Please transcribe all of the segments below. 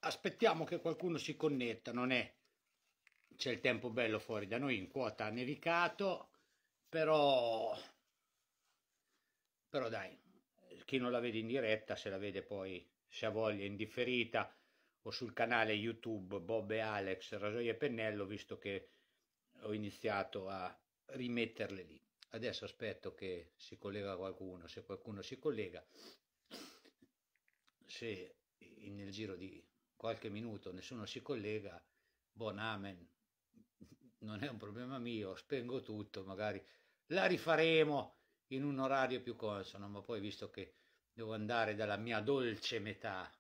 aspettiamo che qualcuno si connetta, non è, c'è il tempo bello fuori da noi, in quota ha nevicato, però, però dai, chi non la vede in diretta se la vede poi, se ha voglia, in differita o sul canale YouTube Bob e Alex, Rasoio e Pennello, visto che ho iniziato a rimetterle lì. Adesso aspetto che si collega qualcuno, se qualcuno si collega, se nel giro di qualche minuto nessuno si collega, buon amen, non è un problema mio, spengo tutto, magari la rifaremo in un orario più consono, ma poi visto che devo andare dalla mia dolce metà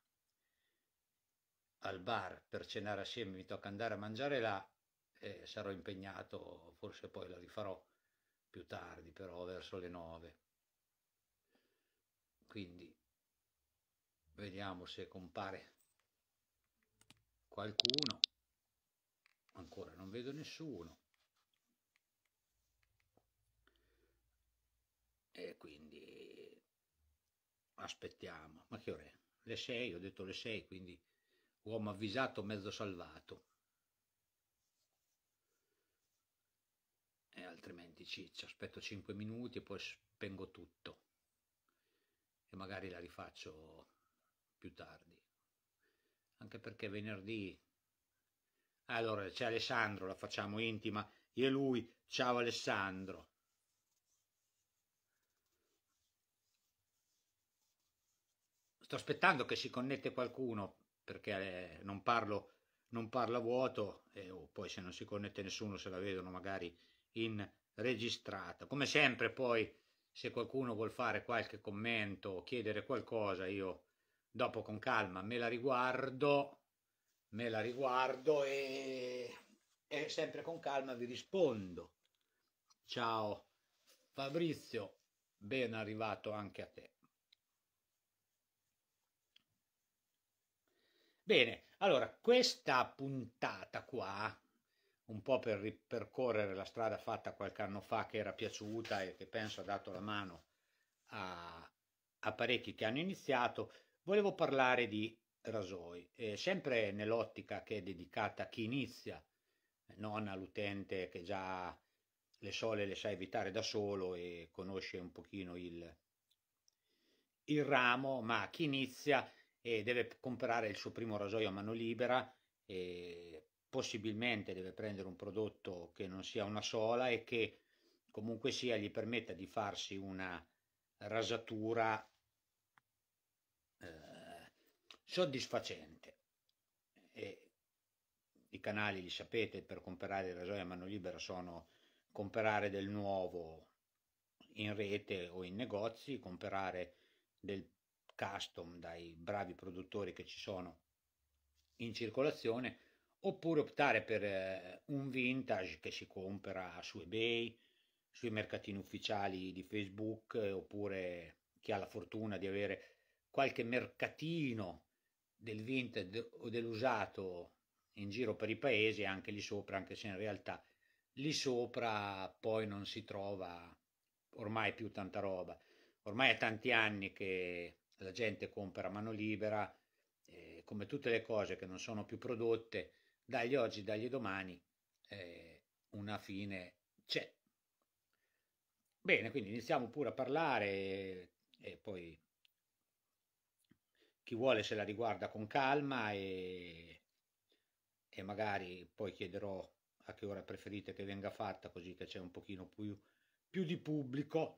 al bar per cenare assieme, mi tocca andare a mangiare là, sarò impegnato, forse poi la rifarò più tardi, però verso le 9. Quindi vediamo se compare qualcuno. Ancora non vedo nessuno. E quindi aspettiamo. Ma che ore è? Le 6, ho detto le 6, quindi uomo avvisato, mezzo salvato. E altrimenti ciccia, aspetto 5 minuti e poi spengo tutto. E magari la rifaccio più tardi. Anche perché venerdì... Allora c'è Alessandro, la facciamo intima. Io e lui, ciao Alessandro. Sto aspettando che si connette qualcuno perché non parlo a vuoto e poi se non si connette nessuno se la vedono magari in registrata. Come sempre poi se qualcuno vuol fare qualche commento o chiedere qualcosa io dopo con calma me la riguardo e sempre con calma vi rispondo. Ciao Fabrizio, ben arrivato anche a te. Bene, allora questa puntata qua, un po' per ripercorrere la strada fatta qualche anno fa che era piaciuta e che penso ha dato la mano a parecchi che hanno iniziato, volevo parlare di rasoi, sempre nell'ottica che è dedicata a chi inizia, non all'utente che già le sole le sa evitare da solo e conosce un pochino il ramo, ma chi inizia e deve comprare il suo primo rasoio a mano libera e possibilmente deve prendere un prodotto che non sia una sola e che comunque sia gli permetta di farsi una rasatura soddisfacente. E i canali li sapete, per comprare il rasoio a mano libera sono comprare del nuovo in rete o in negozi, comprare del custom dai bravi produttori che ci sono in circolazione, oppure optare per un vintage che si compra su eBay, sui mercatini ufficiali di Facebook, oppure chi ha la fortuna di avere qualche mercatino del vintage o dell'usato in giro per i paesi, anche lì sopra, anche se in realtà lì sopra poi non si trova ormai più tanta roba. Ormai è tanti anni che la gente compra a mano libera, come tutte le cose che non sono più prodotte, dagli oggi, dagli domani, una fine c'è. Bene, quindi iniziamo pure a parlare e poi chi vuole se la riguarda con calma e magari poi chiederò a che ora preferite che venga fatta così che c'è un pochino più di pubblico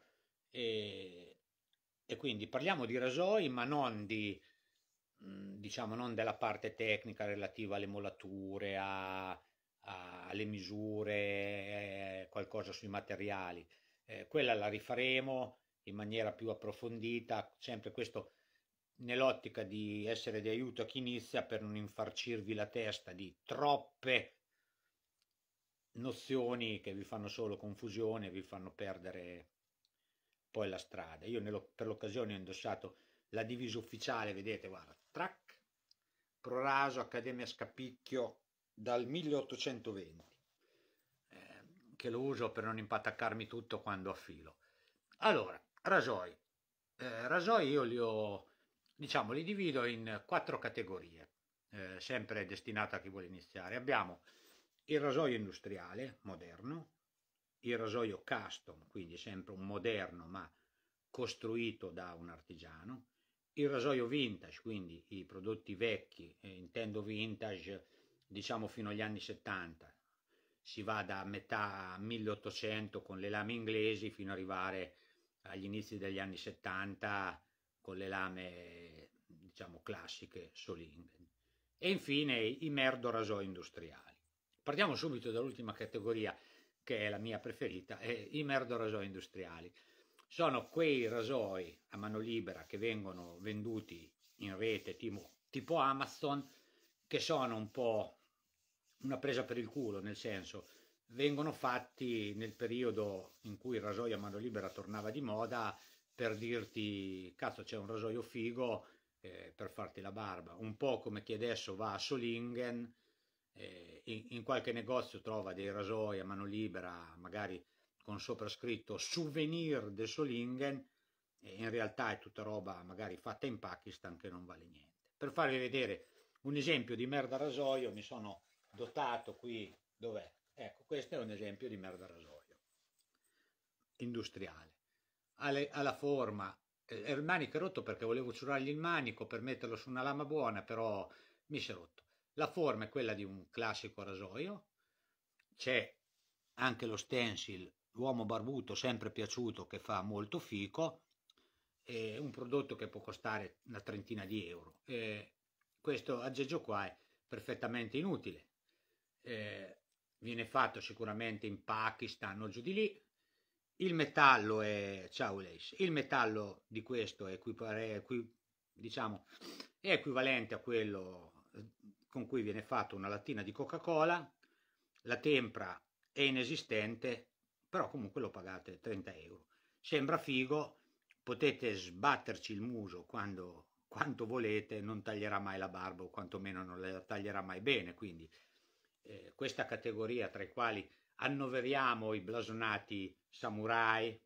e quindi parliamo di rasoi ma non di diciamo non della parte tecnica relativa alle molature alle misure qualcosa sui materiali quella la rifaremo in maniera più approfondita sempre questo nell'ottica di essere di aiuto a chi inizia per non infarcirvi la testa di troppe nozioni che vi fanno solo confusione e vi fanno perdere poi la strada. Io per l'occasione ho indossato la divisa ufficiale, vedete, guarda, track, Proraso, Accademia Scapicchio dal 1820, che lo uso per non impataccarmi tutto quando affilo. Allora, rasoi. Rasoi io li ho, diciamo, li divido in 4 categorie. sempre destinata a chi vuole iniziare. Abbiamo il rasoio industriale moderno, il rasoio custom, quindi sempre un moderno ma costruito da un artigiano, il rasoio vintage, quindi i prodotti vecchi, intendo vintage diciamo fino agli anni 70, si va da metà 1800 con le lame inglesi fino ad arrivare agli inizi degli anni 70 con le lame diciamo classiche Solingen. E infine i merdo rasoi industriali. Partiamo subito dall'ultima categoria, che è la mia preferita, è i merdo rasoi industriali. Sono quei rasoi a mano libera che vengono venduti in rete tipo Amazon, che sono un po' una presa per il culo, nel senso vengono fatti nel periodo in cui il rasoio a mano libera tornava di moda, per dirti cazzo c'è un rasoio figo per farti la barba, un po' come chi adesso va a Solingen, in qualche negozio trova dei rasoi a mano libera magari con sopra scritto souvenir de Solingen, e in realtà è tutta roba magari fatta in Pakistan che non vale niente. Per farvi vedere un esempio di merda rasoio mi sono dotato qui, dov'è? Ecco, questo è un esempio di merda rasoio industriale. Alla forma, il manico è rotto perché volevo ciurargli il manico per metterlo su una lama buona, però mi si è rotto. La forma è quella di un classico rasoio, c'è anche lo stencil, l'uomo barbuto sempre piaciuto, che fa molto fico, è un prodotto che può costare una trentina di euro. Questo aggeggio qua è perfettamente inutile, viene fatto sicuramente in Pakistan o giù di lì. Il metallo è, ciao Leis, il metallo di questo è, diciamo, è equivalente a quello con cui viene fatta una lattina di Coca-Cola, la tempra è inesistente, però comunque lo pagate 30 euro. Sembra figo, potete sbatterci il muso quanto volete, non taglierà mai la barba o quantomeno non la taglierà mai bene, quindi questa categoria tra i quali annoveriamo i blasonati Samurai,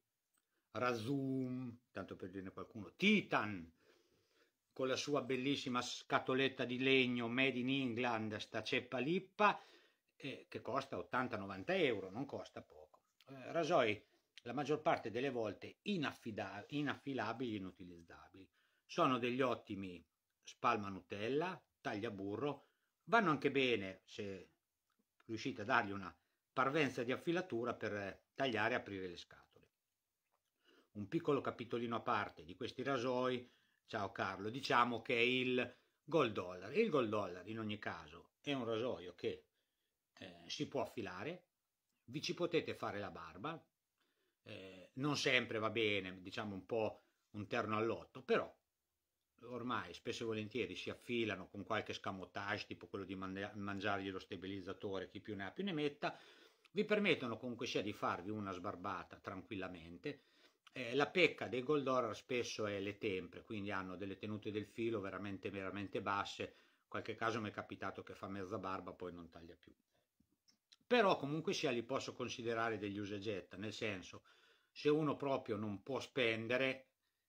Razum, tanto per dirne qualcuno, Titan, con la sua bellissima scatoletta di legno made in England, sta ceppa lippa, che costa 80-90 euro, non costa poco. Rasoi la maggior parte delle volte inaffilabili e inutilizzabili. Sono degli ottimi spalma Nutella, tagliaburro, vanno anche bene se riuscite a dargli una parvenza di affilatura per tagliare e aprire le scatole. Un piccolo capitolino a parte di questi rasoi, ciao Carlo, diciamo che è il Gold Dollar. Il Gold Dollar in ogni caso è un rasoio che si può affilare, vi ci potete fare la barba, non sempre va bene, diciamo un po' un terno all'otto, però ormai spesso e volentieri si affilano con qualche scamotage, tipo quello di mangiargli lo stabilizzatore, chi più ne ha più ne metta, vi permettono comunque sia di farvi una sbarbata tranquillamente. La pecca dei Gold Dollar spesso è le tempre, quindi hanno delle tenute del filo veramente, veramente basse. In qualche caso mi è capitato che fa mezza barba, poi non taglia più. Però comunque sia li posso considerare degli usa e getta, nel senso, se uno proprio non può spendere,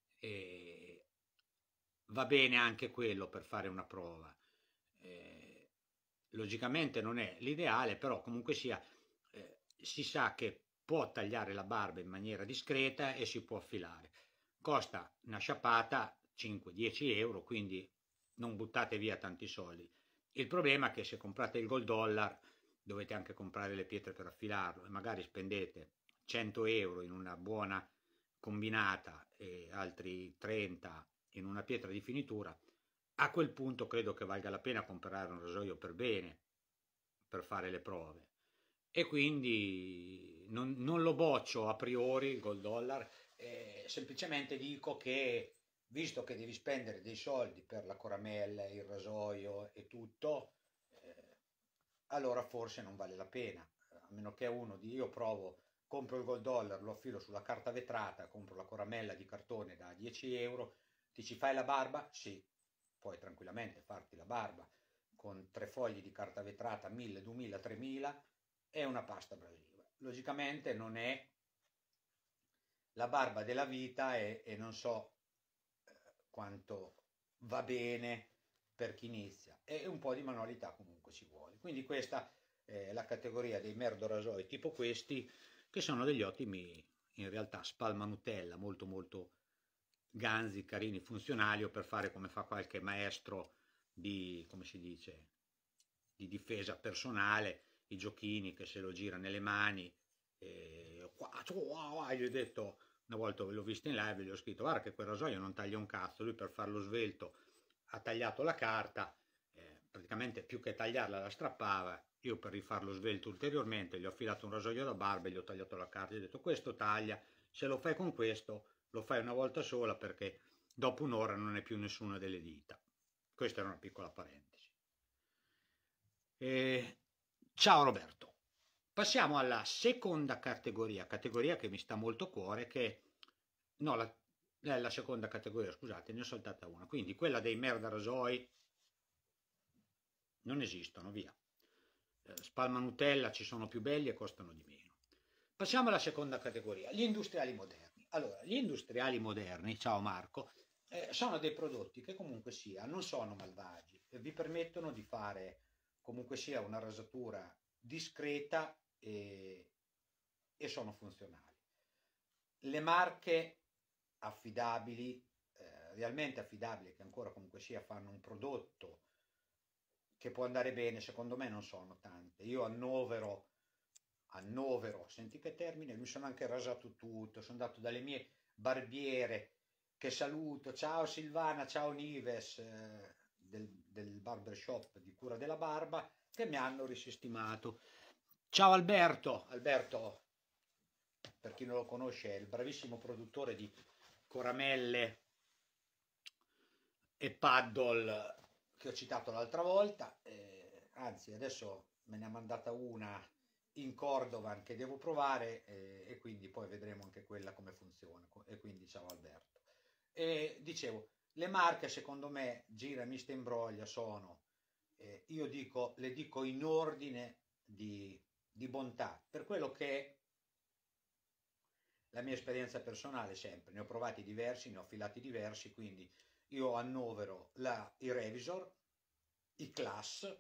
va bene anche quello per fare una prova. Logicamente non è l'ideale, però comunque sia si sa che può tagliare la barba in maniera discreta e si può affilare. Costa una sciappata 5-10 euro, quindi non buttate via tanti soldi. Il problema è che se comprate il Gold Dollar dovete anche comprare le pietre per affilarlo e magari spendete 100 euro in una buona combinata e altri 30 in una pietra di finitura. A quel punto credo che valga la pena comprare un rasoio per bene per fare le prove, e quindi non lo boccio a priori il Gold Dollar, semplicemente dico che visto che devi spendere dei soldi per la coramella, il rasoio e tutto, allora forse non vale la pena, a meno che uno di io provo, compro il Gold Dollar, lo affilo sulla carta vetrata, compro la coramella di cartone da 10 euro, ti ci fai la barba? Sì, puoi tranquillamente farti la barba con 3 fogli di carta vetrata 1000, 2000, 3000 è una pasta abrasiva. Logicamente non è la barba della vita e non so quanto va bene per chi inizia, e un po' di manualità comunque ci vuole. Quindi questa è la categoria dei merdo rasoi tipo questi, che sono degli ottimi, in realtà, spalmanutella, molto molto ganzi, carini, funzionali, o per fare come fa qualche maestro di, come si dice, di difesa personale, i giochini che se lo gira nelle mani. Gli ho detto, una volta l'ho visto in live, gli ho scritto: guarda che quel rasoio non taglia un cazzo. Lui, per farlo svelto, ha tagliato la carta, praticamente più che tagliarla la strappava. Io, per rifarlo svelto ulteriormente, gli ho affilato un rasoio da barba e gli ho tagliato la carta. Gli ho detto: questo taglia, se lo fai con questo lo fai una volta sola, perché dopo un'ora non è più nessuna delle dita. Questa era una piccola parentesi. Ciao Roberto. Passiamo alla seconda categoria, categoria che mi sta molto a cuore, che no, la seconda categoria, scusate, ne ho saltata una. Quindi quella dei merda rasoi non esistono, via. Spalma Nutella, ci sono più belli e costano di meno. Passiamo alla seconda categoria, gli industriali moderni. Allora, gli industriali moderni, ciao Marco, sono dei prodotti che comunque sia, non sono malvagi, vi permettono di fare comunque sia una rasatura discreta e sono funzionali. Le marche affidabili, realmente affidabili, che ancora comunque sia fanno un prodotto che può andare bene, secondo me non sono tante. Io annovero, senti che termine, mi sono anche rasato tutto, sono andato dalle mie barbiere, che saluto, ciao Silvana, ciao Nives, del barbershop di cura della barba, che mi hanno risistemato. Ciao Alberto, Alberto, per chi non lo conosce, è il bravissimo produttore di coramelle e paddle che ho citato l'altra volta, anzi adesso me ne ha mandata una in Cordovan che devo provare, e quindi poi vedremo anche quella come funziona. E quindi ciao Alberto. E dicevo, le marche secondo me, gira mista imbroglia, sono, io dico, le dico in ordine di bontà, per quello che la mia esperienza personale sempre, ne ho provati diversi, ne ho affilati diversi, quindi io annovero i Revisor, i Class,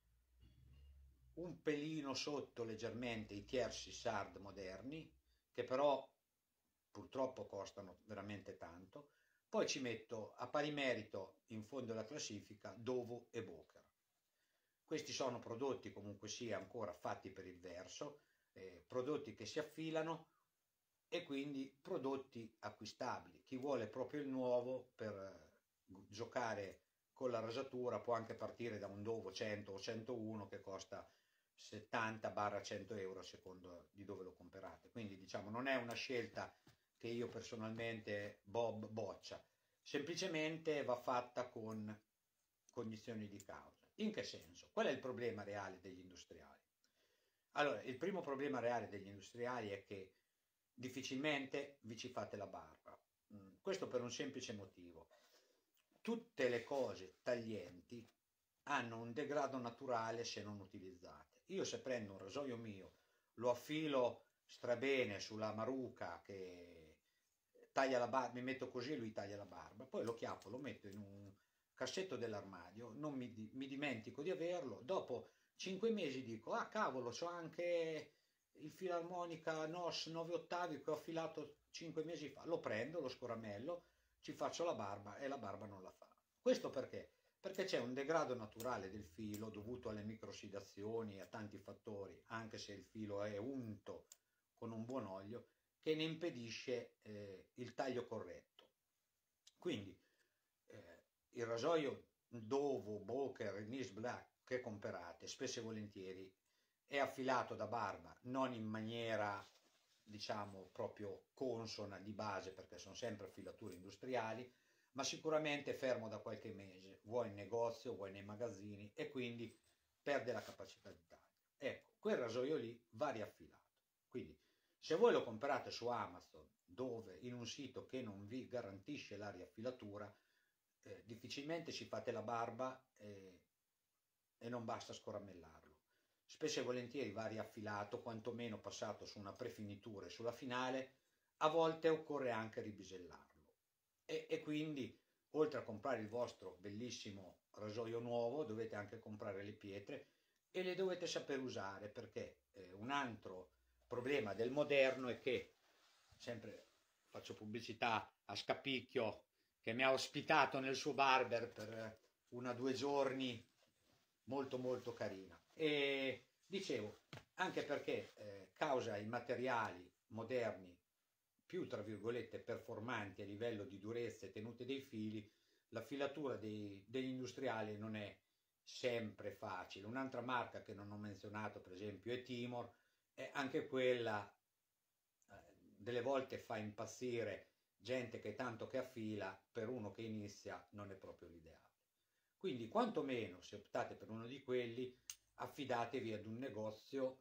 un pelino sotto leggermente i Tiersi Sard moderni, che però purtroppo costano veramente tanto. Poi ci metto a pari merito in fondo alla classifica Dovo e Boker. Questi sono prodotti comunque sia ancora fatti per il verso, prodotti che si affilano e quindi prodotti acquistabili. Chi vuole proprio il nuovo per giocare con la rasatura può anche partire da un Dovo 100 o 101 che costa 70-100 euro a secondo di dove lo comprate. Quindi diciamo non è una scelta che io personalmente Bob boccia, semplicemente va fatta con cognizioni di causa. In che senso? Qual è il problema reale degli industriali? Allora, il primo problema reale degli industriali è che difficilmente vi ci fate la barba. Questo per un semplice motivo. Tutte le cose taglienti hanno un degrado naturale se non utilizzate. Io, se prendo un rasoio mio, lo affilo strabene sulla maruca che taglia la barba, mi metto così e lui taglia la barba, poi lo chiappo, lo metto in un cassetto dell'armadio, non mi dimentico di averlo, dopo 5 mesi dico: ah cavolo, c'ho anche il filarmonica NOS 9 ottavi che ho affilato 5 mesi fa, lo prendo, lo scoramello, ci faccio la barba e la barba non la fa. Questo perché? Perché c'è un degrado naturale del filo dovuto alle microsidazioni e a tanti fattori, anche se il filo è unto con un buon olio, che ne impedisce il taglio corretto. Quindi il rasoio Dovo, Boker, Nis Black che comprate spesso e volentieri è affilato da barba, non in maniera diciamo proprio consona di base, perché sono sempre affilature industriali, ma sicuramente fermo da qualche mese, vuoi in negozio, vuoi nei magazzini, e quindi perde la capacità di taglio. Ecco, quel rasoio lì va riaffilato. Quindi se voi lo comprate su Amazon, dove in un sito che non vi garantisce la riaffilatura, difficilmente ci fate la barba e non basta scoramellarlo. Spesso e volentieri va riaffilato, quantomeno passato su una prefinitura e sulla finale, a volte occorre anche ribisellarlo. E quindi, oltre a comprare il vostro bellissimo rasoio nuovo dovete anche comprare le pietre e le dovete saper usare, perché un altro problema del moderno è che, sempre faccio pubblicità a Scapicchio, che mi ha ospitato nel suo barber per 1 o 2 giorni, molto molto carina. E dicevo, anche perché causa i materiali moderni più, tra virgolette, performanti a livello di durezza e tenute dei fili, la filatura degli industriali non è sempre facile. Un'altra marca che non ho menzionato, per esempio, è Timor, e anche quella delle volte fa impazzire gente che tanto che affila, per uno che inizia non è proprio l'ideale. Quindi quantomeno se optate per uno di quelli, affidatevi ad un negozio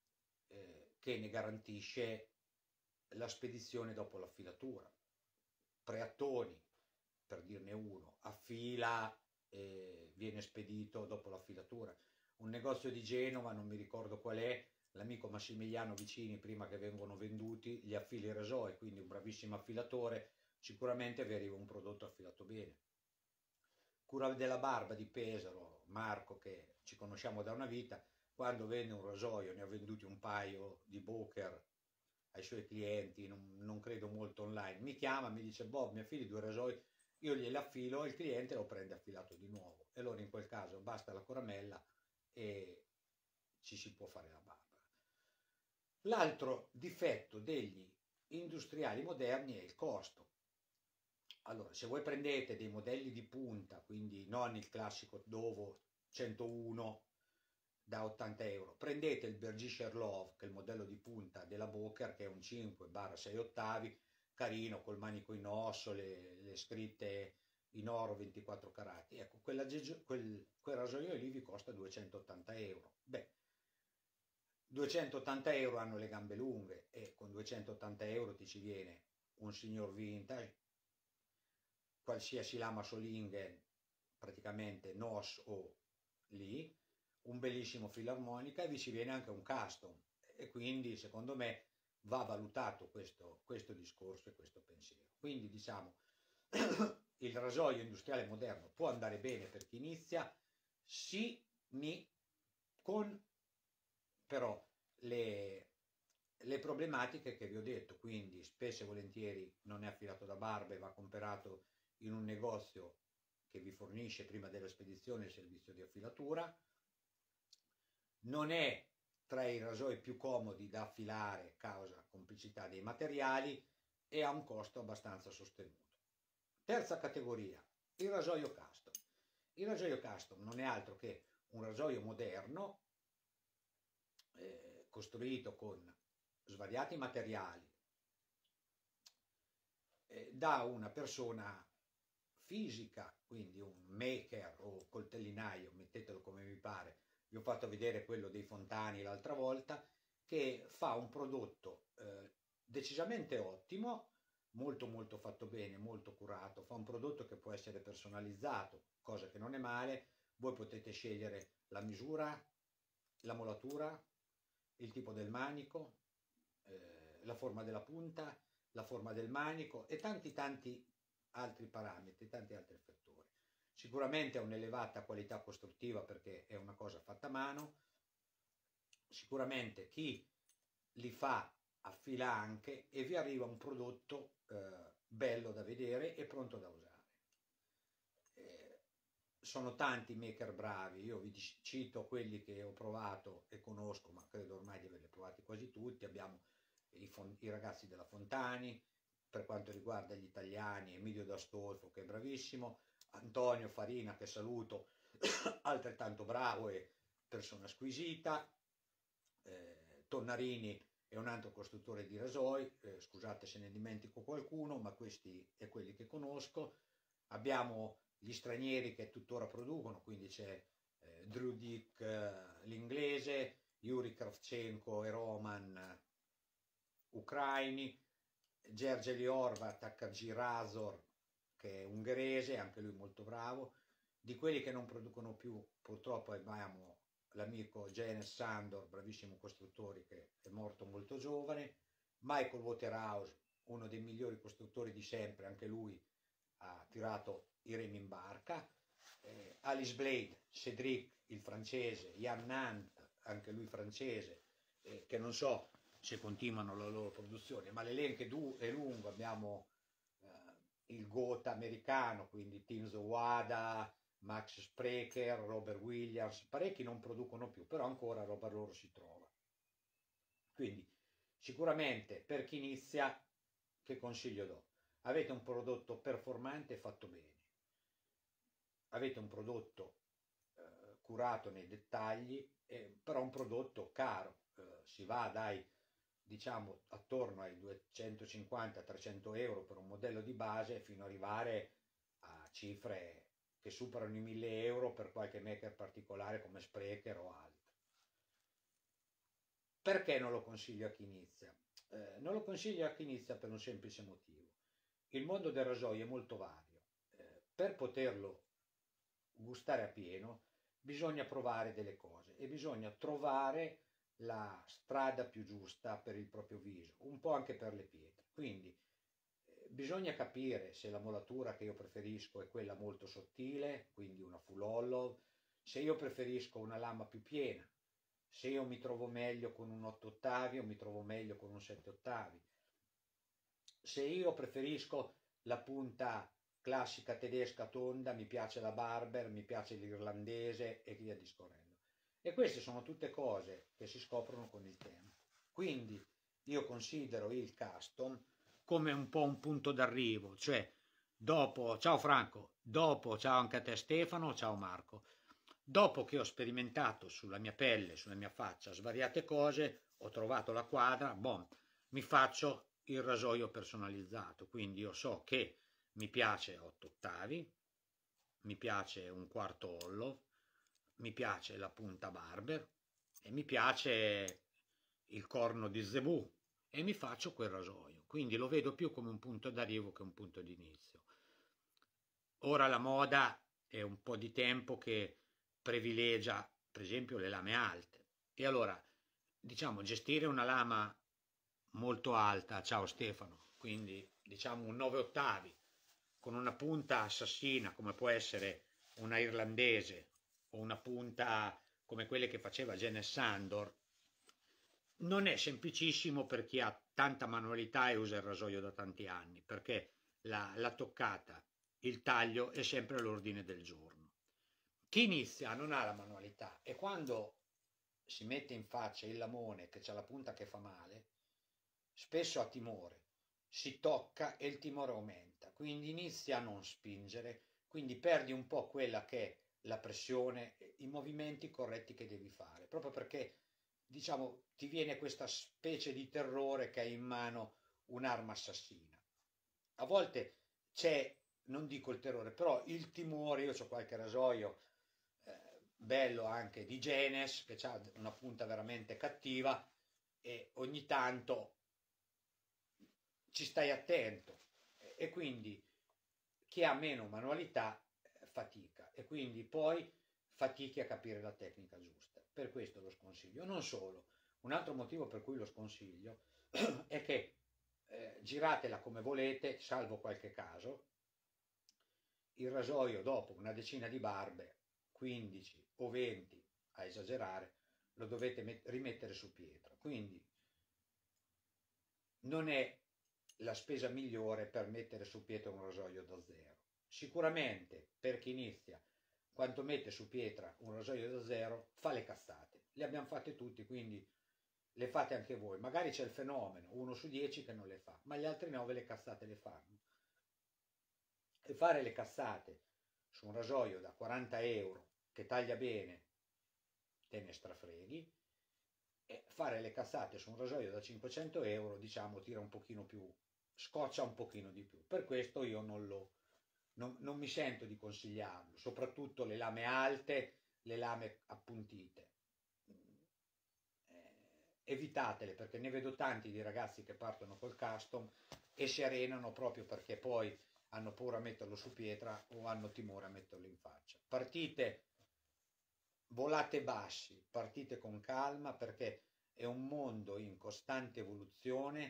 che ne garantisce la spedizione dopo la filatura. Preattoni, per dirne uno, affila e viene spedito dopo la filatura. Un negozio di Genova, non mi ricordo qual è, l'amico Massimiliano Vicini, prima che vengono venduti, gli affili i rasoi, quindi un bravissimo affilatore, sicuramente vi arriva un prodotto affilato bene. Cura della Barba di Pesaro, Marco, che ci conosciamo da una vita, quando vende un rasoio, ne ha venduti un paio di Boker ai suoi clienti, non credo molto online, mi chiama, mi dice Bob, mi affili 2 rasoi, io glieli affilo e il cliente lo prende affilato di nuovo, e allora in quel caso basta la coramella e ci si può fare la barba. L'altro difetto degli industriali moderni è il costo. Allora, se voi prendete dei modelli di punta, quindi non il classico Dovo 101 da 80 euro, prendete il Bergischer Love, che è il modello di punta della Boker, che è un 5/6 ottavi, carino, col manico in osso, le scritte in oro 24 carati. Ecco, quel rasoio lì vi costa 280 euro. Beh, 280 euro hanno le gambe lunghe e con 280 euro ti ci viene un signor vintage, qualsiasi lama Solingen, praticamente NOS o lì, un bellissimo filarmonica, e vi ci viene anche un custom, e quindi secondo me va valutato questo discorso e questo pensiero. Quindi diciamo il rasoio industriale moderno può andare bene per chi inizia, sì, con però le problematiche che vi ho detto, quindi spesso e volentieri non è affilato da barba e va comprato in un negozio che vi fornisce prima della spedizione il servizio di affilatura, non è tra i rasoi più comodi da affilare causa complicità dei materiali e ha un costo abbastanza sostenuto. Terza categoria, il rasoio custom. Il rasoio custom non è altro che un rasoio moderno costruito con svariati materiali da una persona fisica, quindi un maker o coltellinaio, mettetelo come vi pare. Vi ho fatto vedere quello dei Fontani l'altra volta, che fa un prodotto decisamente ottimo, molto molto fatto bene, molto curato, fa un prodotto che può essere personalizzato, cosa che non è male. Voi potete scegliere la misura, la molatura, il tipo del manico, la forma della punta, la forma del manico e tanti tanti altri parametri, tanti altri fattori. Sicuramente ha un'elevata qualità costruttiva perché è una cosa fatta a mano. Sicuramente chi li fa affila anche e vi arriva un prodotto bello da vedere e pronto da usare. Sono tanti maker bravi, io vi cito quelli che ho provato e conosco, ma credo ormai di averli provati quasi tutti. Abbiamo i ragazzi della Fontani, per quanto riguarda gli italiani, Emilio D'Astolfo che è bravissimo, Antonio Farina che saluto, altrettanto bravo e persona squisita, Tonnarini è un altro costruttore di rasoi, scusate se ne dimentico qualcuno, ma questi è quelli che conosco. Abbiamo gli stranieri che tuttora producono, quindi c'è Drew Dick l'inglese, Yuri Kravchenko e Roman ucraini, Gergely Horvat, HG Razor che è ungherese, anche lui molto bravo. Di quelli che non producono più purtroppo abbiamo l'amico Janes Sandor, bravissimo costruttore che è morto molto giovane, Michael Waterhouse, uno dei migliori costruttori di sempre, anche lui ha tirato i remi in barca, Alice Blade, Cédric, il francese, Yann Nant, anche lui francese, che non so se continuano la loro produzione, ma l'elenco è lungo. Abbiamo il Gotha americano, quindi Tim Wada, Max Sprecher, Robert Williams, parecchi non producono più, però ancora roba loro si trova. Quindi sicuramente per chi inizia, che consiglio do? Avete un prodotto performante fatto bene, avete un prodotto curato nei dettagli, però un prodotto caro, si va dai, diciamo, attorno ai 250-300 euro per un modello di base fino ad arrivare a cifre che superano i 1000 euro per qualche maker particolare come Sprecher o altro. Perché non lo consiglio a chi inizia? Non lo consiglio a chi inizia per un semplice motivo. Il mondo del rasoio è molto vario. Per poterlo gustare appieno bisogna provare delle cose e bisogna trovare la strada più giusta per il proprio viso, un po' anche per le pietre. Quindi bisogna capire se la molatura che io preferisco è quella molto sottile, quindi una full hollow, se io preferisco una lama più piena, se io mi trovo meglio con un 8 ottavi o mi trovo meglio con un 7 ottavi, se io preferisco la punta classica tedesca tonda, mi piace la Barber, mi piace l'irlandese e via discorrendo. E queste sono tutte cose che si scoprono con il tempo. Quindi io considero il custom come un po' un punto d'arrivo, cioè dopo, ciao Franco, dopo, ciao anche a te Stefano, ciao Marco, dopo che ho sperimentato sulla mia pelle, sulla mia faccia svariate cose, ho trovato la quadra, boh, mi faccio il rasoio personalizzato, quindi io so che mi piace 8 ottavi, mi piace un quarto hollow, mi piace la punta Barber e mi piace il corno di Zebù e mi faccio quel rasoio, quindi lo vedo più come un punto d'arrivo che un punto di inizio. Ora la moda è un po' di tempo che privilegia per esempio le lame alte e allora diciamo gestire una lama molto alta, ciao Stefano, quindi diciamo un 9 ottavi con una punta assassina come può essere una irlandese o una punta come quelle che faceva Jane Sandor, non è semplicissimo per chi ha tanta manualità e usa il rasoio da tanti anni, perché la toccata, il taglio è sempre all'ordine del giorno. Chi inizia non ha la manualità e quando si mette in faccia il lamone che c'ha la punta che fa male, spesso ha timore, si tocca e il timore aumenta, quindi inizia a non spingere, quindi perdi un po' quella che è la pressione, i movimenti corretti che devi fare, proprio perché diciamo ti viene questa specie di terrore che hai in mano un'arma assassina. A volte c'è, non dico il terrore, però il timore, io ho qualche rasoio bello anche di Genes che ha una punta veramente cattiva e ogni tanto ci stai attento e quindi chi ha meno manualità fatica e quindi poi fatichi a capire la tecnica giusta. Per questo lo sconsiglio. Non solo, un altro motivo per cui lo sconsiglio è che giratela come volete, salvo qualche caso, il rasoio dopo una decina di barbe, 15 o 20 a esagerare, lo dovete rimettere su pietra. Quindi non è la spesa migliore per mettere su pietra un rasoio da zero. Sicuramente per chi inizia, quando mette su pietra un rasoio da zero, fa le cazzate. Le abbiamo fatte tutti, quindi le fate anche voi. Magari c'è il fenomeno, 1 su 10 che non le fa, ma gli altri 9 le cazzate le fanno. E fare le cazzate su un rasoio da 40 euro che taglia bene, te ne strafreghi, e fare le cazzate su un rasoio da 500 euro, diciamo, tira un pochino più, scoccia un pochino di più. Per questo io non mi sento di consigliarlo, soprattutto le lame alte, le lame appuntite. Evitatele perché ne vedo tanti di ragazzi che partono col custom e si arenano proprio perché poi hanno paura a metterlo su pietra o hanno timore a metterlo in faccia. Partite, volate bassi, partite con calma perché è un mondo in costante evoluzione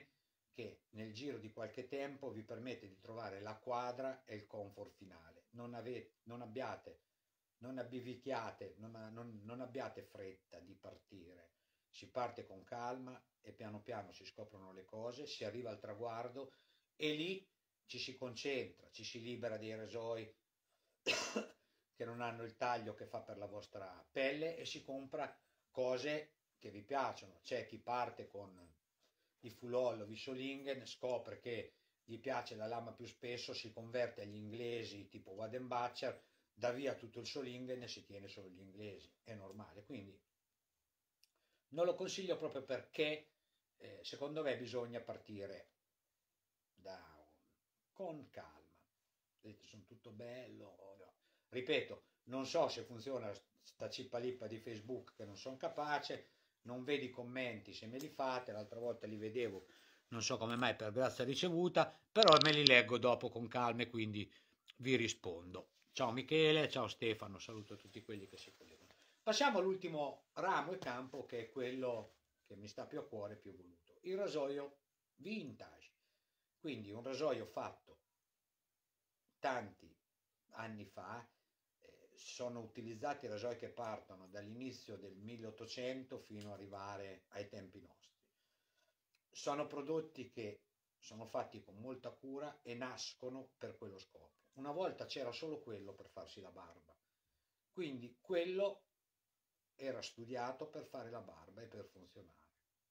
che nel giro di qualche tempo vi permette di trovare la quadra e il comfort finale. Non abbiate, non abbivichiate, non abbiate fretta di partire. Si parte con calma e piano piano si scoprono le cose, si arriva al traguardo e lì ci si concentra, ci si libera dei rasoi che non hanno il taglio che fa per la vostra pelle e si compra cose che vi piacciono. C'è chi parte con i Fulol o Vissolingen, scopre che gli piace la lama più spesso, si converte agli inglesi tipo Wadenbacher, dà via tutto il Solingen e si tiene solo gli inglesi. È normale, quindi non lo consiglio proprio perché secondo me bisogna partire da, con calma. Vedete, sono tutto bello. No. Ripeto, non so se funziona sta cippalippa di Facebook che non sono capace, non vedi i commenti se me li fate, l'altra volta li vedevo, non so come mai per grazia ricevuta, però me li leggo dopo con calma e quindi vi rispondo. Ciao Michele, ciao Stefano, saluto tutti quelli che si collegano. Passiamo all'ultimo ramo e campo che è quello che mi sta più a cuore, più voluto, il rasoio vintage. Quindi un rasoio fatto tanti anni fa, sono utilizzati rasoi che partono dall'inizio del 1800 fino ad arrivare ai tempi nostri. Sono prodotti che sono fatti con molta cura e nascono per quello scopo. Una volta c'era solo quello per farsi la barba, quindi quello era studiato per fare la barba e per funzionare.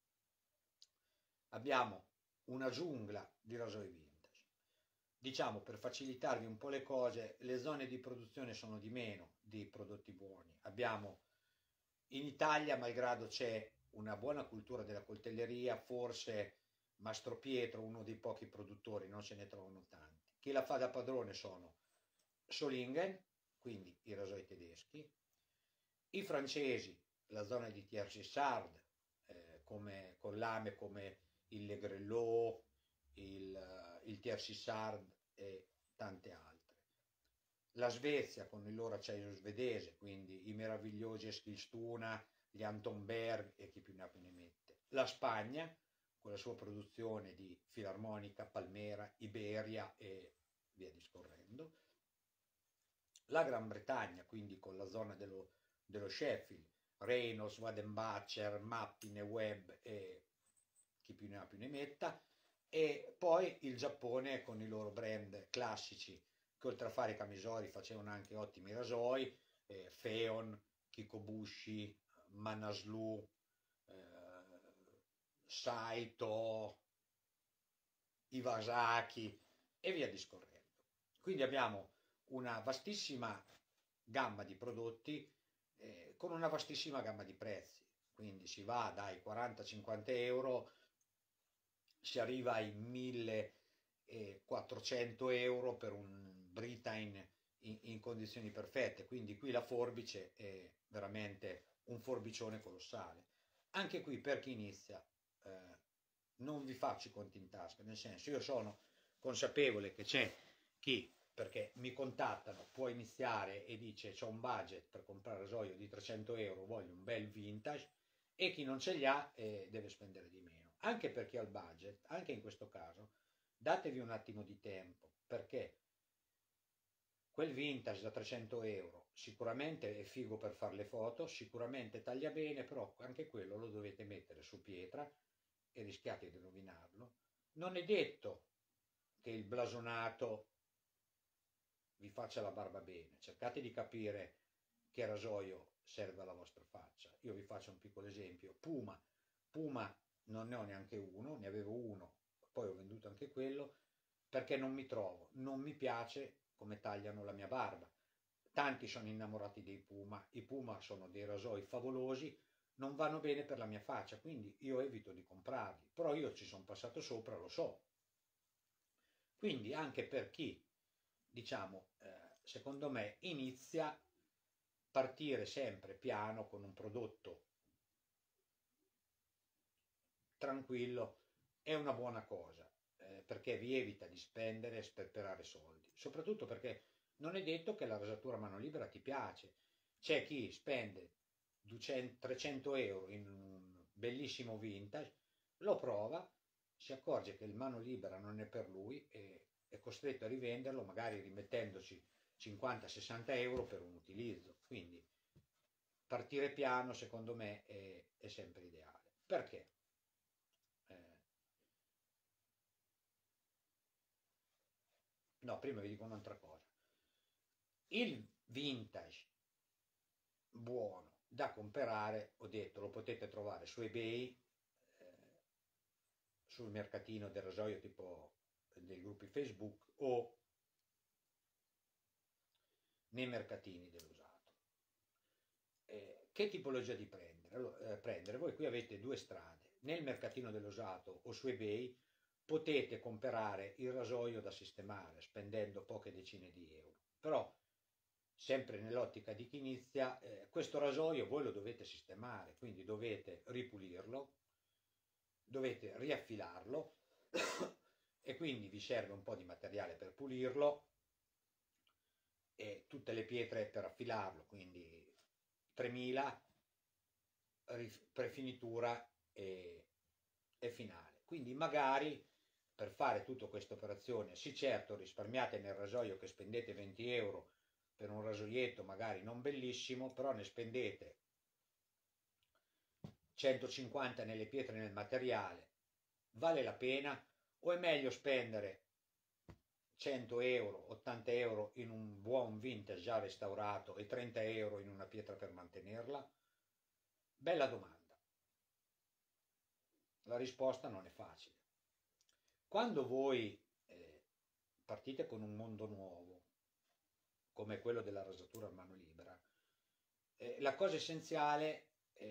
Abbiamo una giungla di rasoi vintage. Diciamo, per facilitarvi un po' le cose, le zone di produzione sono di meno di prodotti buoni. Abbiamo in Italia, malgrado c'è una buona cultura della coltelleria, forse Mastro Pietro, uno dei pochi produttori, non se ne trovano tanti. Chi la fa da padrone sono Solingen, quindi i rasoi tedeschi, i francesi, la zona di Thiers-Sard, con lame come il Le Grelot, il Thiers-Sard e tante altre. La Svezia con il loro acciaio svedese, quindi i meravigliosi Eskilstuna, gli Anton Berg e chi più ne ha più ne mette. La Spagna con la sua produzione di filarmonica, palmera, Iberia e via discorrendo. La Gran Bretagna, quindi con la zona dello Sheffield, Reynolds, Wadenbacher, Mappin e Webb e chi più ne ha più ne metta. E poi il Giappone con i loro brand classici che oltre a fare i camisoli facevano anche ottimi rasoi, Feon, Kikobushi, Manaslu, Saito, Iwasaki e via discorrendo. Quindi abbiamo una vastissima gamma di prodotti con una vastissima gamma di prezzi. Quindi si va dai 40-50 euro, si arriva ai 1400 euro per un Britain in condizioni perfette. Quindi qui la forbice è veramente un forbicione colossale. Anche qui per chi inizia non vi faccio i conti in tasca, nel senso io sono consapevole che c'è chi, perché mi contattano, può iniziare e dice c'ho un budget per comprare rasoio di 300 euro, voglio un bel vintage, e chi non ce li ha deve spendere di meno. Anche per chi ha il budget, anche in questo caso, datevi un attimo di tempo, perché quel vintage da 300 euro sicuramente è figo per fare le foto, sicuramente taglia bene, però anche quello lo dovete mettere su pietra e rischiate di rovinarlo. Non è detto che il blasonato vi faccia la barba bene, cercate di capire che rasoio serve alla vostra faccia. Io vi faccio un piccolo esempio. Puma non ne ho neanche uno, ne avevo uno, poi ho venduto anche quello, perché non mi trovo, non mi piace come tagliano la mia barba. Tanti sono innamorati dei Puma, i Puma sono dei rasoi favolosi, non vanno bene per la mia faccia, quindi io evito di comprarli, però io ci sono passato sopra, lo so. Quindi anche per chi, diciamo, secondo me inizia a partire sempre piano con un prodotto tranquillo è una buona cosa, perché vi evita di spendere e sperperare soldi, soprattutto perché non è detto che la rasatura a mano libera ti piace. C'è chi spende 200, 300 euro in un bellissimo vintage, lo prova, si accorge che il mano libera non è per lui e è costretto a rivenderlo, magari rimettendoci 50-60 euro per un utilizzo. Quindi partire piano, secondo me, è sempre ideale. Perché? Eh, no, prima vi dico un'altra cosa. Il vintage buono da comprare, ho detto, lo potete trovare su eBay, sul mercatino del rasoio tipo dei gruppi Facebook o nei mercatini dell'usato. Che tipologia di prendere? Allora, prendere? Voi qui avete due strade. Nel mercatino dell'usato o su eBay potete comprare il rasoio da sistemare spendendo poche decine di euro. Però, sempre nell'ottica di chi inizia, questo rasoio voi lo dovete sistemare, quindi dovete ripulirlo, dovete riaffilarlo e quindi vi serve un po' di materiale per pulirlo e tutte le pietre per affilarlo, quindi 3000 prefinitura e finale. Quindi magari per fare tutta questa operazione, sì certo risparmiate nel rasoio che spendete 20 euro per un rasoietto magari non bellissimo, però ne spendete 150 nelle pietre nel materiale, vale la pena o è meglio spendere 100 euro, 80 euro in un buon vintage già restaurato e 30 euro in una pietra per mantenerla? Bella domanda. La risposta non è facile. Quando voi partite con un mondo nuovo, come quello della rasatura a mano libera, la cosa essenziale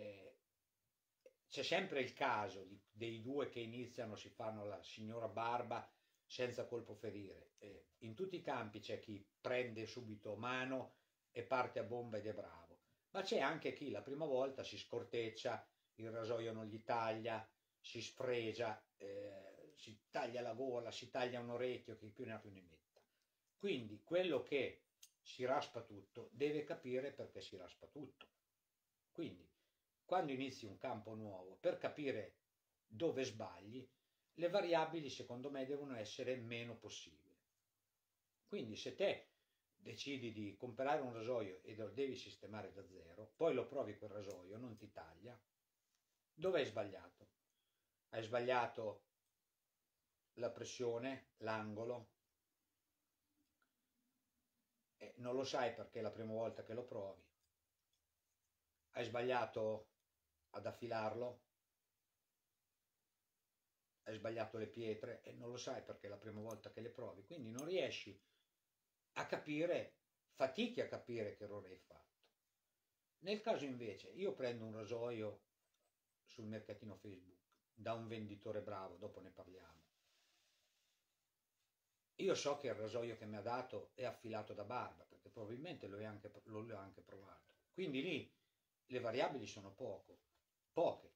c'è sempre il caso dei due che iniziano, si fanno la signora barba senza colpo ferire. In tutti i campi c'è chi prende subito mano e parte a bomba ed è bravo, ma c'è anche chi la prima volta si scorteccia, il rasoio non gli taglia, si sfregia, si taglia la gola, si taglia un orecchio, che più ne ha più ne metta. Quindi quello che si raspa tutto deve capire perché si raspa tutto. Quindi quando inizi un campo nuovo, per capire dove sbagli, le variabili secondo me devono essere meno possibili. Quindi se te decidi di comprare un rasoio e lo devi sistemare da zero, poi lo provi quel rasoio, non ti taglia, dove hai sbagliato? Hai sbagliato la pressione, l'angolo, e non lo sai perché è la prima volta che lo provi. Hai sbagliato ad affilarlo, hai sbagliato le pietre e non lo sai perché è la prima volta che le provi, quindi non riesci a capire, fatichi a capire che errore hai fatto. Nel caso invece io prendo un rasoio sul mercatino Facebook da un venditore bravo, dopo ne parliamo. Io so che il rasoio che mi ha dato è affilato da barba, perché probabilmente l'ho anche provato. Quindi lì le variabili sono poche.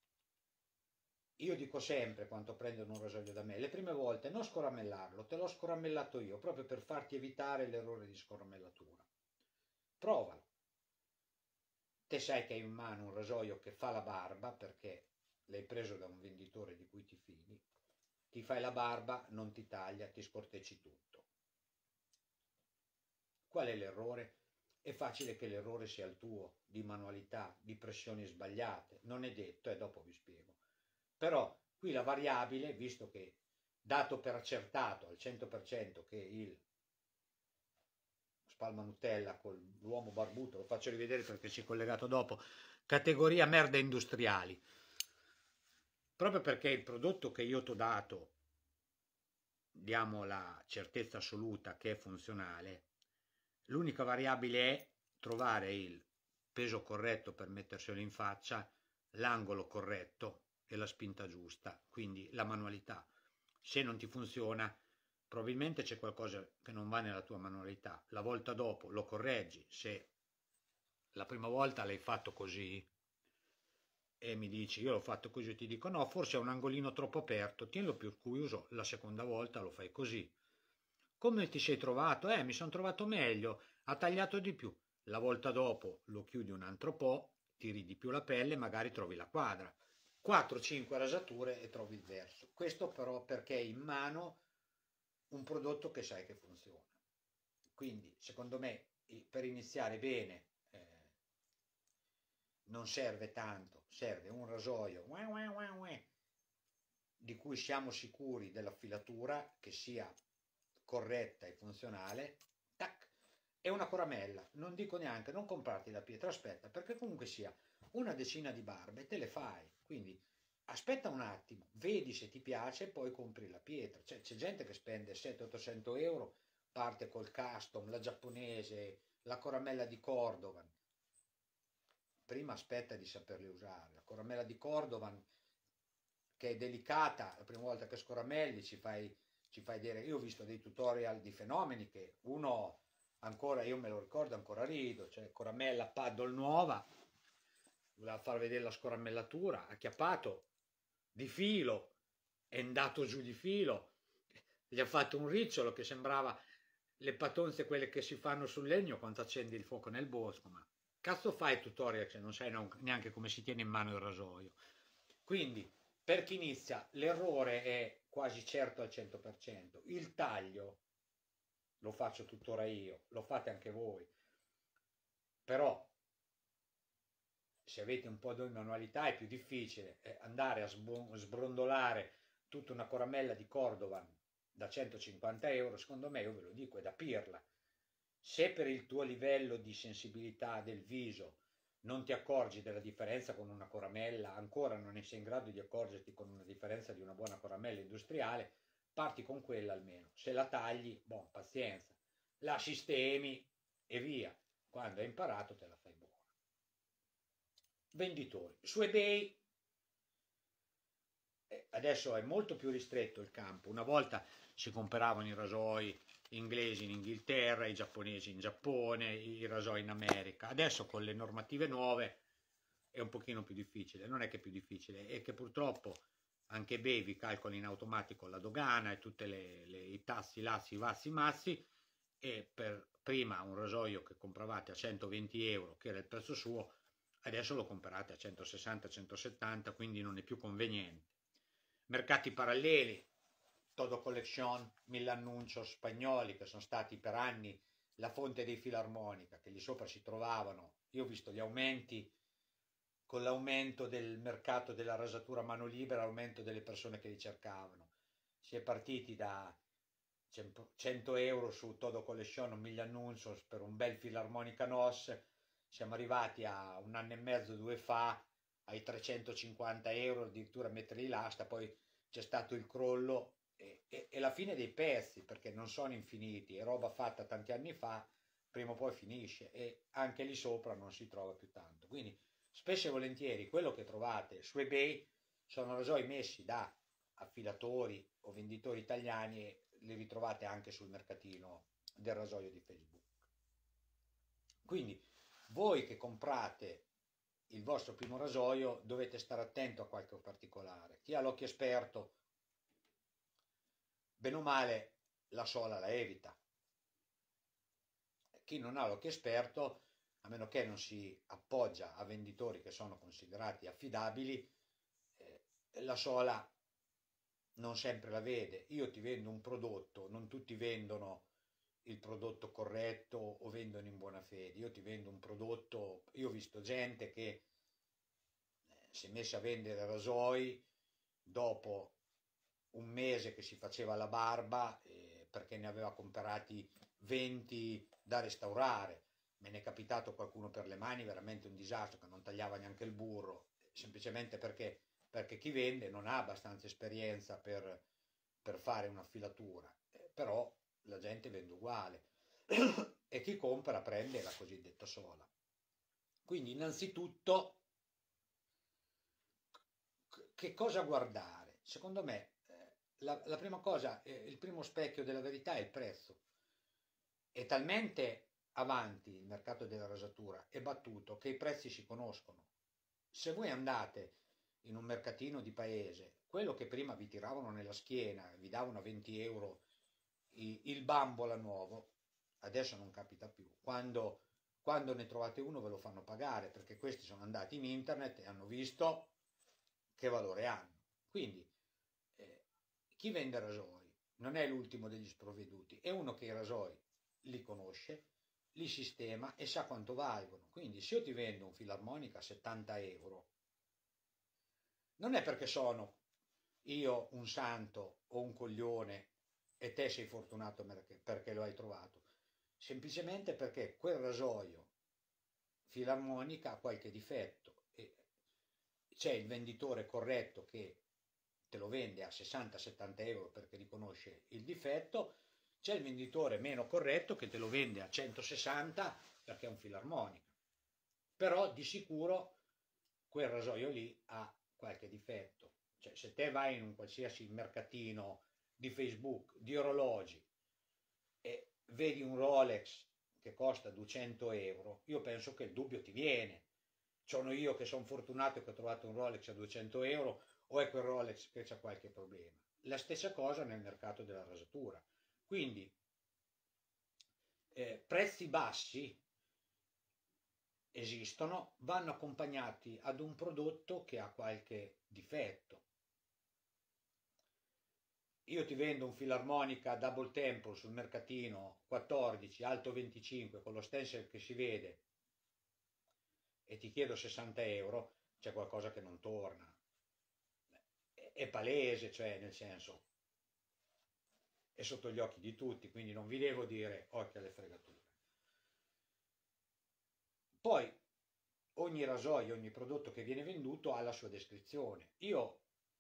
Io dico sempre quando prendono un rasoio da me, le prime volte non scораmellarlo, te l'ho scoramellato io, proprio per farti evitare l'errore di scoramellatura. Provalo. Te sai che hai in mano un rasoio che fa la barba perché l'hai preso da un venditore di cui ti fidi, ti fai la barba, non ti taglia, ti scortecci tutto. Qual è l'errore? È facile che l'errore sia il tuo, di manualità, di pressioni sbagliate, non è detto e dopo vi spiego. Però qui la variabile, visto che dato per accertato al 100% che il spalma Nutella con l'uomo barbuto, lo faccio rivedere perché ci è collegato dopo, categoria merda industriali, proprio perché il prodotto che io ti ho dato diamo la certezza assoluta che è funzionale, l'unica variabile è trovare il peso corretto per metterselo in faccia, l'angolo corretto e la spinta giusta, quindi la manualità. Se non ti funziona, probabilmente c'è qualcosa che non va nella tua manualità. La volta dopo lo correggi. Se la prima volta l'hai fatto così e mi dici io l'ho fatto così, ti dico no, forse è un angolino troppo aperto, tienilo più chiuso, la seconda volta lo fai così. Come ti sei trovato? Mi sono trovato meglio, ha tagliato di più. La volta dopo lo chiudi un altro po', tiri di più la pelle, magari trovi la quadra. 4-5 rasature e trovi il verso. Questo però perché hai in mano un prodotto che sai che funziona. Quindi secondo me per iniziare bene non serve tanto, serve un rasoio di cui siamo sicuri della filatura, che sia corretta e funzionale, tac, e una coramella. Non dico neanche non comprarti la pietra, aspetta, perché comunque sia una decina di barbe te le fai, quindi aspetta un attimo, vedi se ti piace e poi compri la pietra. Cioè, c'è gente che spende 700-800 euro, parte col custom, la giapponese, la coramella di Cordovan. Prima aspetta di saperle usare. La coramella di Cordovan, che è delicata, la prima volta che scораmelli ci fai dire, io ho visto dei tutorial di fenomeni che uno ancora, io me lo ricordo, ancora rido, cioè coramella paddle nuova, voleva far vedere la scoramellatura, acchiappato di filo, è andato giù di filo, gli ha fatto un ricciolo che sembrava le patonze quelle che si fanno sul legno quando accendi il fuoco nel bosco, ma cazzo fai tutorial se non sai neanche come si tiene in mano il rasoio? Quindi per chi inizia l'errore è quasi certo al 100%, il taglio lo faccio tuttora io, lo fate anche voi, però se avete un po' di manualità è più difficile andare a sbrondolare tutta una coramella di Cordovan da 150 euro, secondo me, io ve lo dico, è da pirla. Se per il tuo livello di sensibilità del viso non ti accorgi della differenza con una coramella, ancora non sei in grado di accorgerti con una differenza di una buona coramella industriale, parti con quella almeno. Se la tagli, boh, pazienza, la sistemi e via. Quando hai imparato te la fai buona. Venditori. Su eBay adesso è molto più ristretto il campo. Una volta si compravano i rasoi inglesi in Inghilterra, i giapponesi in Giappone, i rasoi in America. Adesso con le normative nuove è un pochino più difficile. Non è che è più difficile, è che purtroppo anche eBay vi calcola in automatico la dogana e tutti i tassi, lazzi, vassi, mazzi, e per prima un rasoio che compravate a 120 euro, che era il prezzo suo, adesso lo comprate a 160-170, quindi non è più conveniente. Mercati paralleli, Todo Collection, Milannuncio spagnoli, che sono stati per anni la fonte dei filarmonica, che lì sopra si trovavano. Io ho visto gli aumenti con l'aumento del mercato della rasatura a mano libera, l'aumento delle persone che li cercavano. Si è partiti da 100 euro su Todo Collection o Milannuncio per un bel filarmonica NOS, siamo arrivati a un anno e mezzo, 2 fa, ai 350 euro, addirittura metterli l'asta, poi c'è stato il crollo e la fine dei pezzi, perché non sono infiniti, è roba fatta tanti anni fa, prima o poi finisce e anche lì sopra non si trova più tanto. Quindi spesso e volentieri quello che trovate su eBay sono rasoi messi da affilatori o venditori italiani e li ritrovate anche sul mercatino del rasoio di Facebook. Quindi voi che comprate il vostro primo rasoio dovete stare attento a qualche particolare. Chi ha l'occhio esperto, bene o male, la sola la evita. Chi non ha l'occhio esperto, a meno che non si appoggia a venditori che sono considerati affidabili, la sola non sempre la vede. Io ti vendo un prodotto, non tutti vendono il prodotto corretto o vendono in buona fede. Io ti vendo un prodotto, io ho visto gente che si è messa a vendere rasoi dopo un mese che si faceva la barba perché ne aveva comprati 20 da restaurare. Me ne è capitato qualcuno per le mani, veramente un disastro, che non tagliava neanche il burro, semplicemente perché chi vende non ha abbastanza esperienza per fare una filatura, però la gente vende uguale e chi compra prende la cosiddetta sola. Quindi innanzitutto che cosa guardare? Secondo me la prima cosa, il primo specchio della verità è il prezzo. È talmente avanti il mercato della rasatura, è battuto, che i prezzi si conoscono. Se voi andate in un mercatino di paese, quello che prima vi tiravano nella schiena, vi davano a 20 euro il bambola nuovo, adesso non capita più. Quando ne trovate uno ve lo fanno pagare, perché questi sono andati in internet e hanno visto che valore hanno. Quindi chi vende rasoi non è l'ultimo degli sprovveduti, è uno che i rasoi li conosce, li sistema e sa quanto valgono. Quindi se io ti vendo un filarmonica a 70 euro, non è perché sono io un santo o un coglione e te sei fortunato perché lo hai trovato, semplicemente perché quel rasoio filarmonica ha qualche difetto e c'è il venditore corretto che te lo vende a 60-70 euro perché riconosce il difetto, c'è il venditore meno corretto che te lo vende a 160 perché è un filarmonica. Però di sicuro quel rasoio lì ha qualche difetto. Cioè, se te vai in un qualsiasi mercatino di Facebook, di orologi, e vedi un Rolex che costa 200 euro, io penso che il dubbio ti viene. Sono io che sono fortunato che ho trovato un Rolex a 200 euro o è quel Rolex che c'ha qualche problema? La stessa cosa nel mercato della rasatura. Quindi prezzi bassi esistono, vanno accompagnati ad un prodotto che ha qualche difetto. Io ti vendo un filarmonica double tempo sul mercatino 14, alto 25, con lo stencil che si vede e ti chiedo 60 euro, c'è qualcosa che non torna. È palese, cioè nel senso, è sotto gli occhi di tutti, quindi non vi devo dire occhio alle fregature. Poi ogni rasoio, ogni prodotto che viene venduto ha la sua descrizione. Io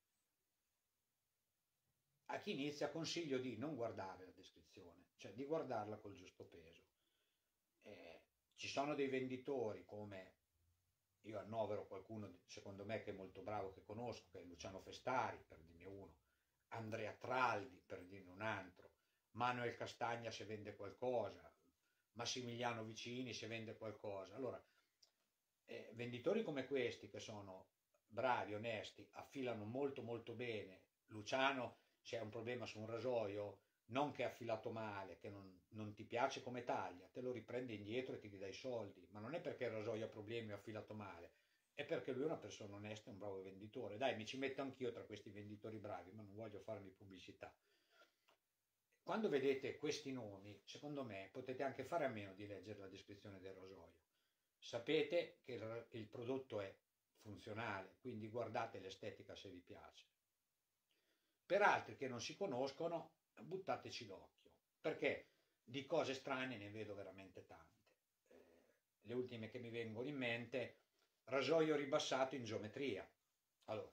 a chi inizia consiglio di non guardare la descrizione, cioè di guardarla col giusto peso. Ci sono dei venditori come io annovero qualcuno secondo me che è molto bravo, che conosco, che è Luciano Festari, per dirne uno, Andrea Traldi, per dirne un altro, Manuel Castagna se vende qualcosa, Massimiliano Vicini se vende qualcosa. Allora, venditori come questi che sono bravi, onesti, affilano molto molto bene. Luciano, se hai un problema su un rasoio, non che è affilato male, che non ti piace come taglia, te lo riprende indietro e ti dà i soldi, ma non è perché il rasoio ha problemi o affilato male, è perché lui è una persona onesta e un bravo venditore. Dai, mi ci metto anch'io tra questi venditori bravi, ma non voglio farmi pubblicità. Quando vedete questi nomi, secondo me potete anche fare a meno di leggere la descrizione del rasoio. Sapete che il prodotto è funzionale, quindi guardate l'estetica se vi piace. Per altri che non si conoscono, buttateci l'occhio, perché di cose strane ne vedo veramente tante. Le ultime che mi vengono in mente, rasoio ribassato in geometria. Allora,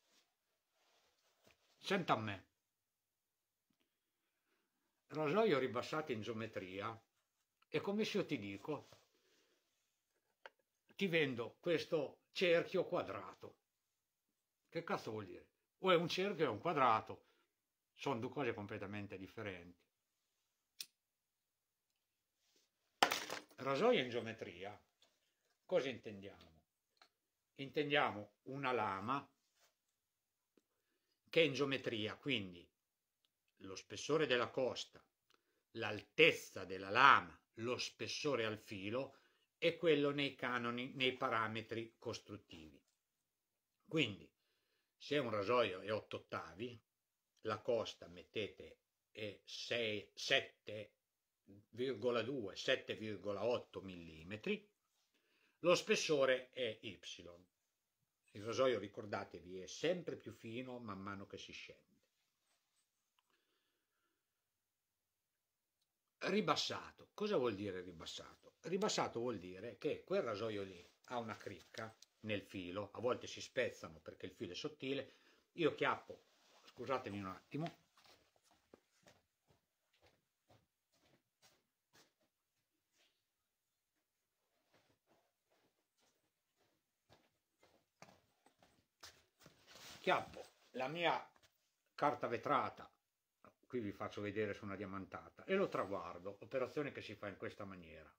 senta a me, rasoio ribassato in geometria è come se io ti dico, ti vendo questo cerchio quadrato. Che cazzo vuol dire? O è un cerchio o è un quadrato, sono due cose completamente differenti. Rasoio in geometria, cosa intendiamo? Intendiamo una lama che è in geometria, quindi lo spessore della costa, l'altezza della lama, lo spessore al filo è quello nei canoni, nei parametri costruttivi. Quindi se un rasoio è 8 ottavi, la costa mettete è 7,2, 7,8 mm, lo spessore è Y. Il rasoio, ricordatevi, è sempre più fino man mano che si scende. Ribassato. Cosa vuol dire ribassato? Ribassato vuol dire che quel rasoio lì ha una cricca nel filo, a volte si spezzano perché il filo è sottile. Io chiappo, scusatemi un attimo, chiappo la mia carta vetrata, qui vi faccio vedere su una diamantata, e lo traguardo, operazione che si fa in questa maniera.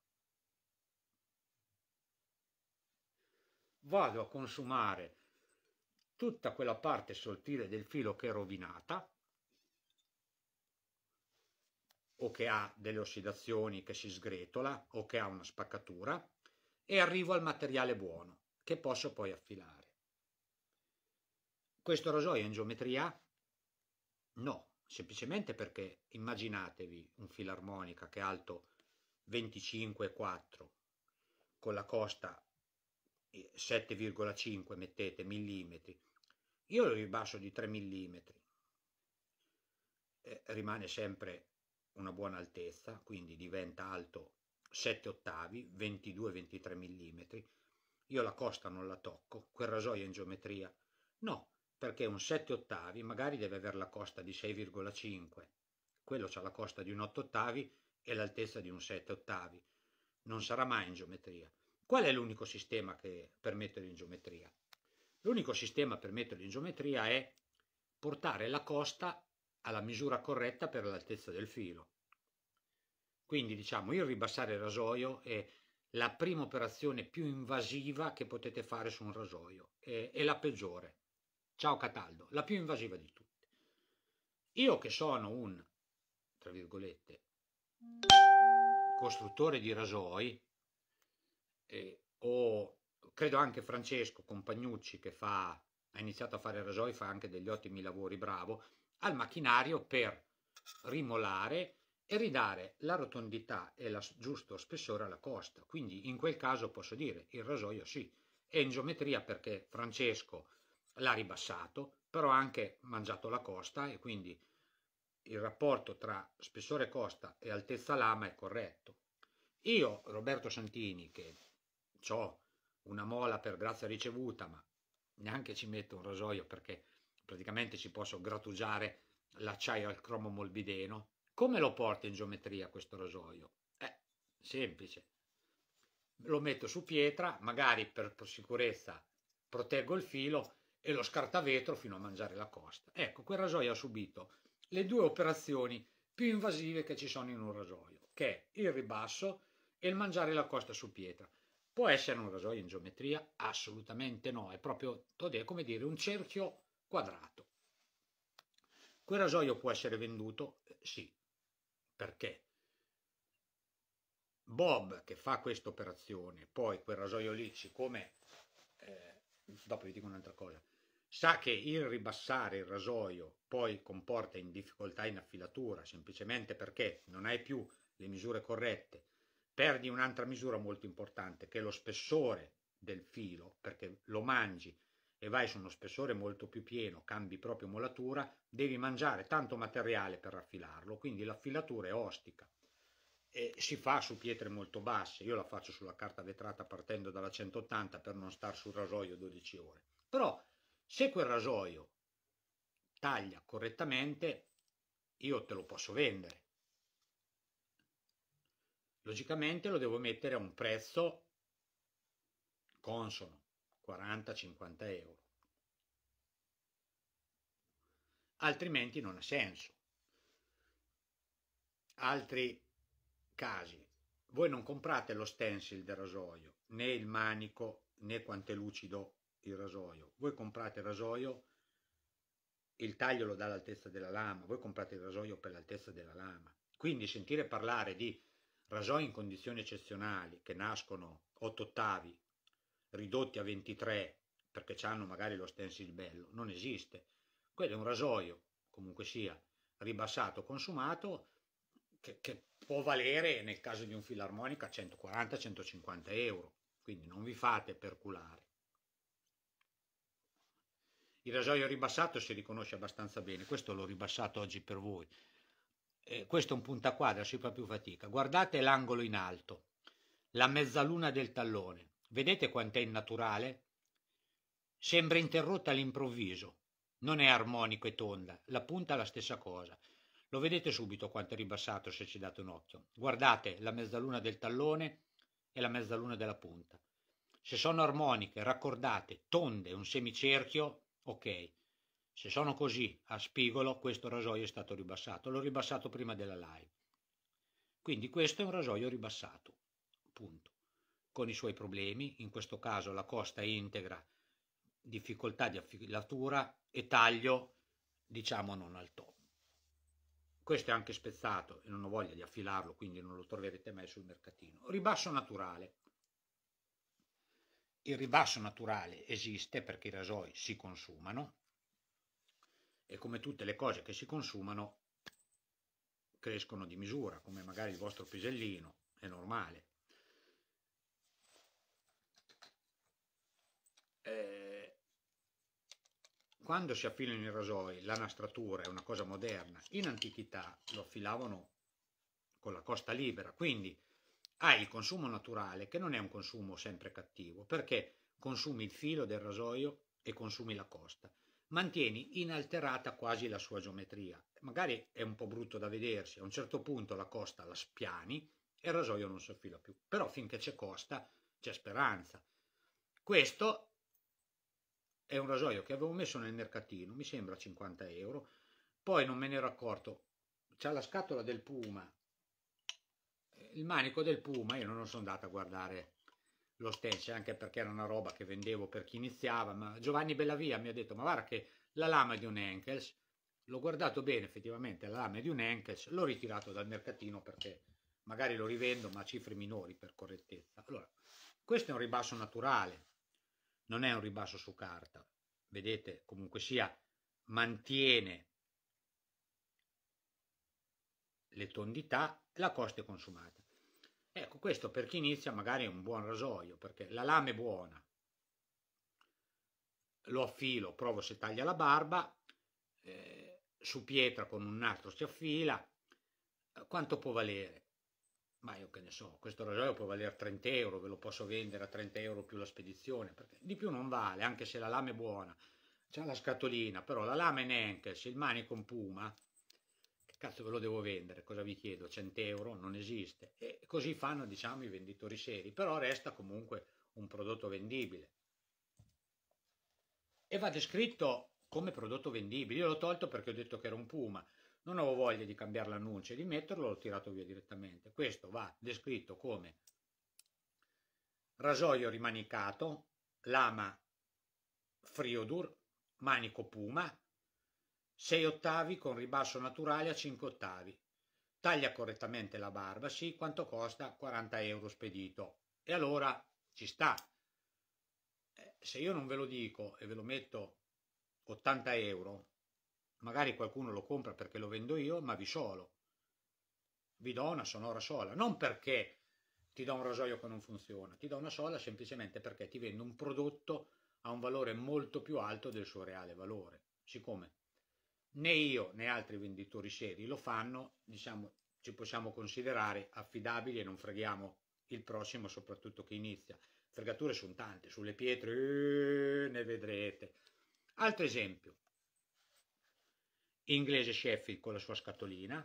Vado a consumare tutta quella parte sottile del filo che è rovinata o che ha delle ossidazioni, che si sgretola o che ha una spaccatura, e arrivo al materiale buono che posso poi affilare. Questo rasoio è in geometria? No, semplicemente perché immaginatevi un filarmonica che è alto 25,4 con la costa 7,5 mettete millimetri, io lo ribasso di 3 millimetri, rimane sempre una buona altezza, quindi diventa alto 7 ottavi, 22-23 millimetri. Io la costa non la tocco, quel rasoio in geometria no, perché un 7 ottavi magari deve avere la costa di 6,5, quello c'ha la costa di un 8 ottavi e l'altezza di un 7 ottavi, non sarà mai in geometria. Qual è l'unico sistema per metterlo in geometria? L'unico sistema per metterlo in geometria è portare la costa alla misura corretta per l'altezza del filo. Quindi diciamo il ribassare il rasoio è la prima operazione più invasiva che potete fare su un rasoio, è la peggiore. Ciao Cataldo, la più invasiva di tutte. Io che sono un, tra virgolette, costruttore di rasoi, o credo anche Francesco Compagnucci che ha iniziato a fare rasoi, fa anche degli ottimi lavori, bravo, al macchinario per rimolare e ridare la rotondità e il giusto spessore alla costa. Quindi in quel caso posso dire il rasoio sì, è in geometria perché Francesco l'ha ribassato, però ha anche mangiato la costa e quindi il rapporto tra spessore costa e altezza lama è corretto. Io, Roberto Santini, che ho una mola per grazia ricevuta, ma neanche ci metto un rasoio perché praticamente ci posso grattugiare l'acciaio al cromo molbideno. Come lo porto in geometria questo rasoio? Semplice. Lo metto su pietra, magari per sicurezza proteggo il filo e lo scartavetro fino a mangiare la costa. Ecco, quel rasoio ha subito le due operazioni più invasive che ci sono in un rasoio, che è il ribasso e il mangiare la costa su pietra. Può essere un rasoio in geometria? Assolutamente no, è proprio come dire un cerchio quadrato. Quel rasoio può essere venduto? Sì. Perché? Bob che fa questa operazione, poi quel rasoio lì, siccome, dopo vi dico un'altra cosa, sa che il ribassare il rasoio poi comporta in difficoltà in affilatura, semplicemente perché non hai più le misure corrette, perdi un'altra misura molto importante che è lo spessore del filo, perché lo mangi e vai su uno spessore molto più pieno, cambi proprio molatura, devi mangiare tanto materiale per affilarlo, quindi l'affilatura è ostica e si fa su pietre molto basse. Io la faccio sulla carta vetrata partendo dalla 180 per non star sul rasoio 12 ore. Però se quel rasoio taglia correttamente, io te lo posso vendere. Logicamente lo devo mettere a un prezzo consono, 40-50 euro. Altrimenti non ha senso. Altri casi. Voi non comprate lo stencil del rasoio, né il manico, né quanto è lucido il rasoio. Voi comprate il rasoio, il taglio lo dà all'altezza della lama, voi comprate il rasoio per l'altezza della lama. Quindi sentire parlare di rasoi in condizioni eccezionali che nascono 8 ottavi, ridotti a 23 perché hanno magari lo stencil bello, non esiste. Quello è un rasoio, comunque sia, ribassato, consumato, che può valere nel caso di un filarmonica 140-150 euro, quindi non vi fate perculare. Il rasoio ribassato si riconosce abbastanza bene, questo l'ho ribassato oggi per voi. Questo è un puntaquadra, si fa più fatica. Guardate l'angolo in alto, la mezzaluna del tallone, vedete quant'è innaturale? Sembra interrotta all'improvviso, non è armonico e tonda, la punta è la stessa cosa. Lo vedete subito quanto è ribassato se ci date un occhio. Guardate la mezzaluna del tallone e la mezzaluna della punta. Se sono armoniche, raccordate, tonde, un semicerchio, ok. Se sono così, a spigolo, questo rasoio è stato ribassato. L'ho ribassato prima della live. Quindi questo è un rasoio ribassato, punto. Con i suoi problemi, in questo caso la costa integra, difficoltà di affilatura e taglio, diciamo non al top. Questo è anche spezzato e non ho voglia di affilarlo, quindi non lo troverete mai sul mercatino. Ribasso naturale. Il ribasso naturale esiste perché i rasoi si consumano, e come tutte le cose che si consumano crescono di misura, come magari il vostro pisellino, è normale. Quando si affilano i rasoi, la nastratura è una cosa moderna, in antichità lo affilavano con la costa libera, quindi hai il consumo naturale, che non è un consumo sempre cattivo, perché consumi il filo del rasoio e consumi la costa, mantieni inalterata quasi la sua geometria, magari è un po' brutto da vedersi, a un certo punto la costa la spiani e il rasoio non si affila più, però finché c'è costa c'è speranza. Questo è un rasoio che avevo messo nel mercatino, mi sembra 50 euro, poi non me ne ero accorto, c'ha la scatola del Puma, il manico del Puma, io non sono andato a guardare lo stencil, anche perché era una roba che vendevo per chi iniziava, ma Giovanni Bellavia mi ha detto, ma guarda che la lama è di un Henkels, l'ho guardato bene, effettivamente la lama è di un Henkels, l'ho ritirato dal mercatino perché magari lo rivendo, ma a cifre minori per correttezza. Allora, questo è un ribasso naturale, non è un ribasso su carta, vedete, comunque sia, mantiene le tondità, la costa è consumata. Ecco, questo per chi inizia magari è un buon rasoio, perché la lama è buona, lo affilo, provo se taglia la barba, su pietra con un nastro si affila, quanto può valere? Ma io che ne so, questo rasoio può valere 30 euro, ve lo posso vendere a 30 euro più la spedizione, perché di più non vale, anche se la lama è buona, c'ha la scatolina, però la lama è Henkels, il manico in Puma, che cazzo ve lo devo vendere? Cosa vi chiedo? 100 euro? Non esiste. E così fanno, diciamo, i venditori seri, però resta comunque un prodotto vendibile. E va descritto come prodotto vendibile. Io l'ho tolto perché ho detto che era un Puma, non avevo voglia di cambiare l'annuncio e di metterlo, l'ho tirato via direttamente. Questo va descritto come rasoio rimanicato, lama Friodur, manico Puma, 6 ottavi con ribasso naturale a 5 ottavi. Taglia correttamente la barba, sì, quanto costa? 40 euro spedito. E allora ci sta. Se io non ve lo dico e ve lo metto 80 euro, magari qualcuno lo compra perché lo vendo io, ma vi solo. Vi do una sonora sola, non perché ti do un rasoio che non funziona, ti do una sola semplicemente perché ti vendo un prodotto a un valore molto più alto del suo reale valore. Siccome né io né altri venditori seri lo fanno, diciamo, ci possiamo considerare affidabili e non freghiamo il prossimo, soprattutto che inizia. Fregature sono tante, sulle pietre ne vedrete. Altro esempio, inglese Sheffield con la sua scatolina,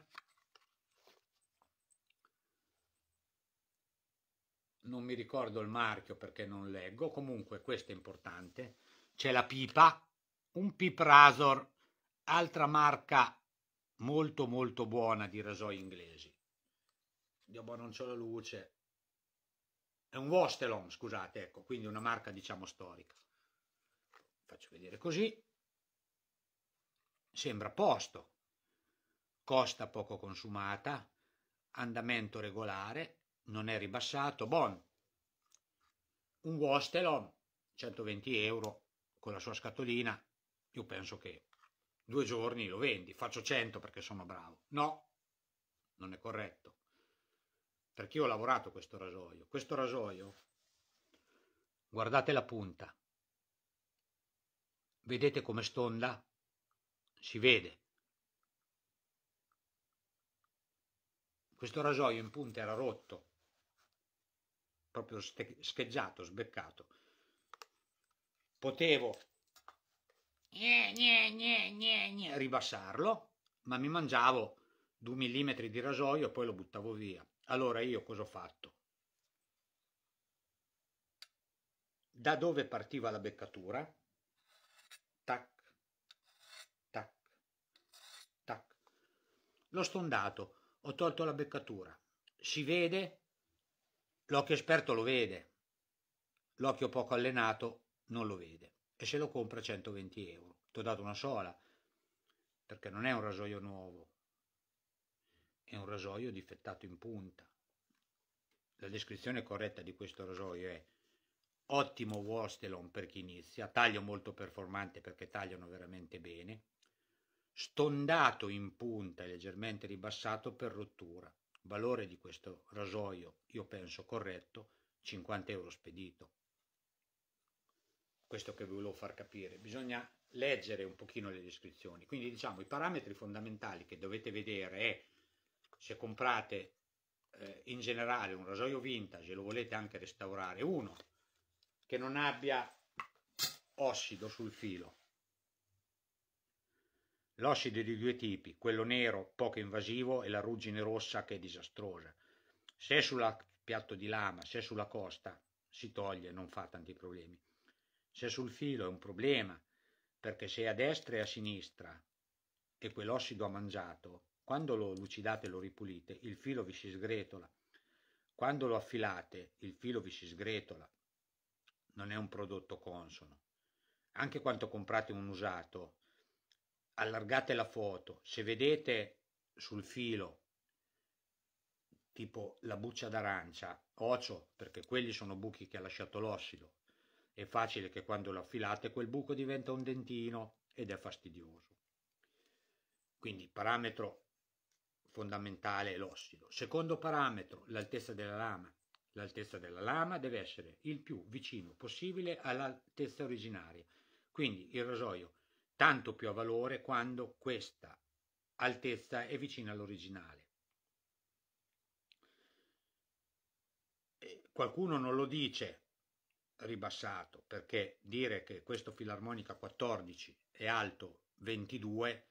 non mi ricordo il marchio perché non leggo, comunque questo è importante, c'è la pipa, un Pip Razor, altra marca molto molto buona di rasoi inglesi. Dio, non c'ho la luce, è un Wastelon, scusate, ecco, quindi una marca diciamo storica. Faccio vedere così, sembra a posto, costa poco consumata, andamento regolare, non è ribassato, un Wastelon, 120 euro con la sua scatolina, io penso che 2 giorni lo vendi, faccio 100 perché sono bravo. No, non è corretto, perché io ho lavorato questo rasoio, guardate la punta, vedete come stonda? Si vede. Questo rasoio in punta era rotto, proprio scheggiato, sbeccato. Potevo ribassarlo, ma mi mangiavo 2 millimetri di rasoio e poi lo buttavo via. Allora io cosa ho fatto? Da dove partiva la beccatura? Tac, tac, tac. L'ho stondato, ho tolto la beccatura. Si vede? L'occhio esperto lo vede, l'occhio poco allenato non lo vede e se lo compra 120 euro. Ti ho dato una sola, perché non è un rasoio nuovo, è un rasoio difettato in punta. La descrizione corretta di questo rasoio è ottimo Wastelon per chi inizia, taglio molto performante perché tagliano veramente bene, stondato in punta e leggermente ribassato per rottura. Valore di questo rasoio, io penso corretto, 50 euro spedito. Questo che vi volevo far capire, bisogna leggere un pochino le descrizioni. Quindi diciamo i parametri fondamentali che dovete vedere è se comprate in generale un rasoio vintage e lo volete anche restaurare, uno che non abbia ossido sul filo. L'ossido è di due tipi, quello nero poco invasivo e la ruggine rossa che è disastrosa. Se è sul piatto di lama, se è sulla costa, si toglie, non fa tanti problemi. Se è sul filo è un problema, perché se è a destra e a sinistra e quell'ossido ha mangiato, quando lo lucidate e lo ripulite, il filo vi si sgretola. Quando lo affilate, il filo vi si sgretola. Non è un prodotto consono. Anche quando comprate un usato, allargate la foto, se vedete sul filo tipo la buccia d'arancia, ocio, perché quelli sono buchi che ha lasciato l'ossido, è facile che quando lo affilate quel buco diventa un dentino ed è fastidioso. Quindi parametro fondamentale è l'ossido. Secondo parametro, l'altezza della lama. L'altezza della lama deve essere il più vicino possibile all'altezza originaria. Quindi il rasoio tanto più ha valore quando questa altezza è vicina all'originale. Qualcuno non lo dice ribassato, perché dire che questo filarmonica 14 è alto 22,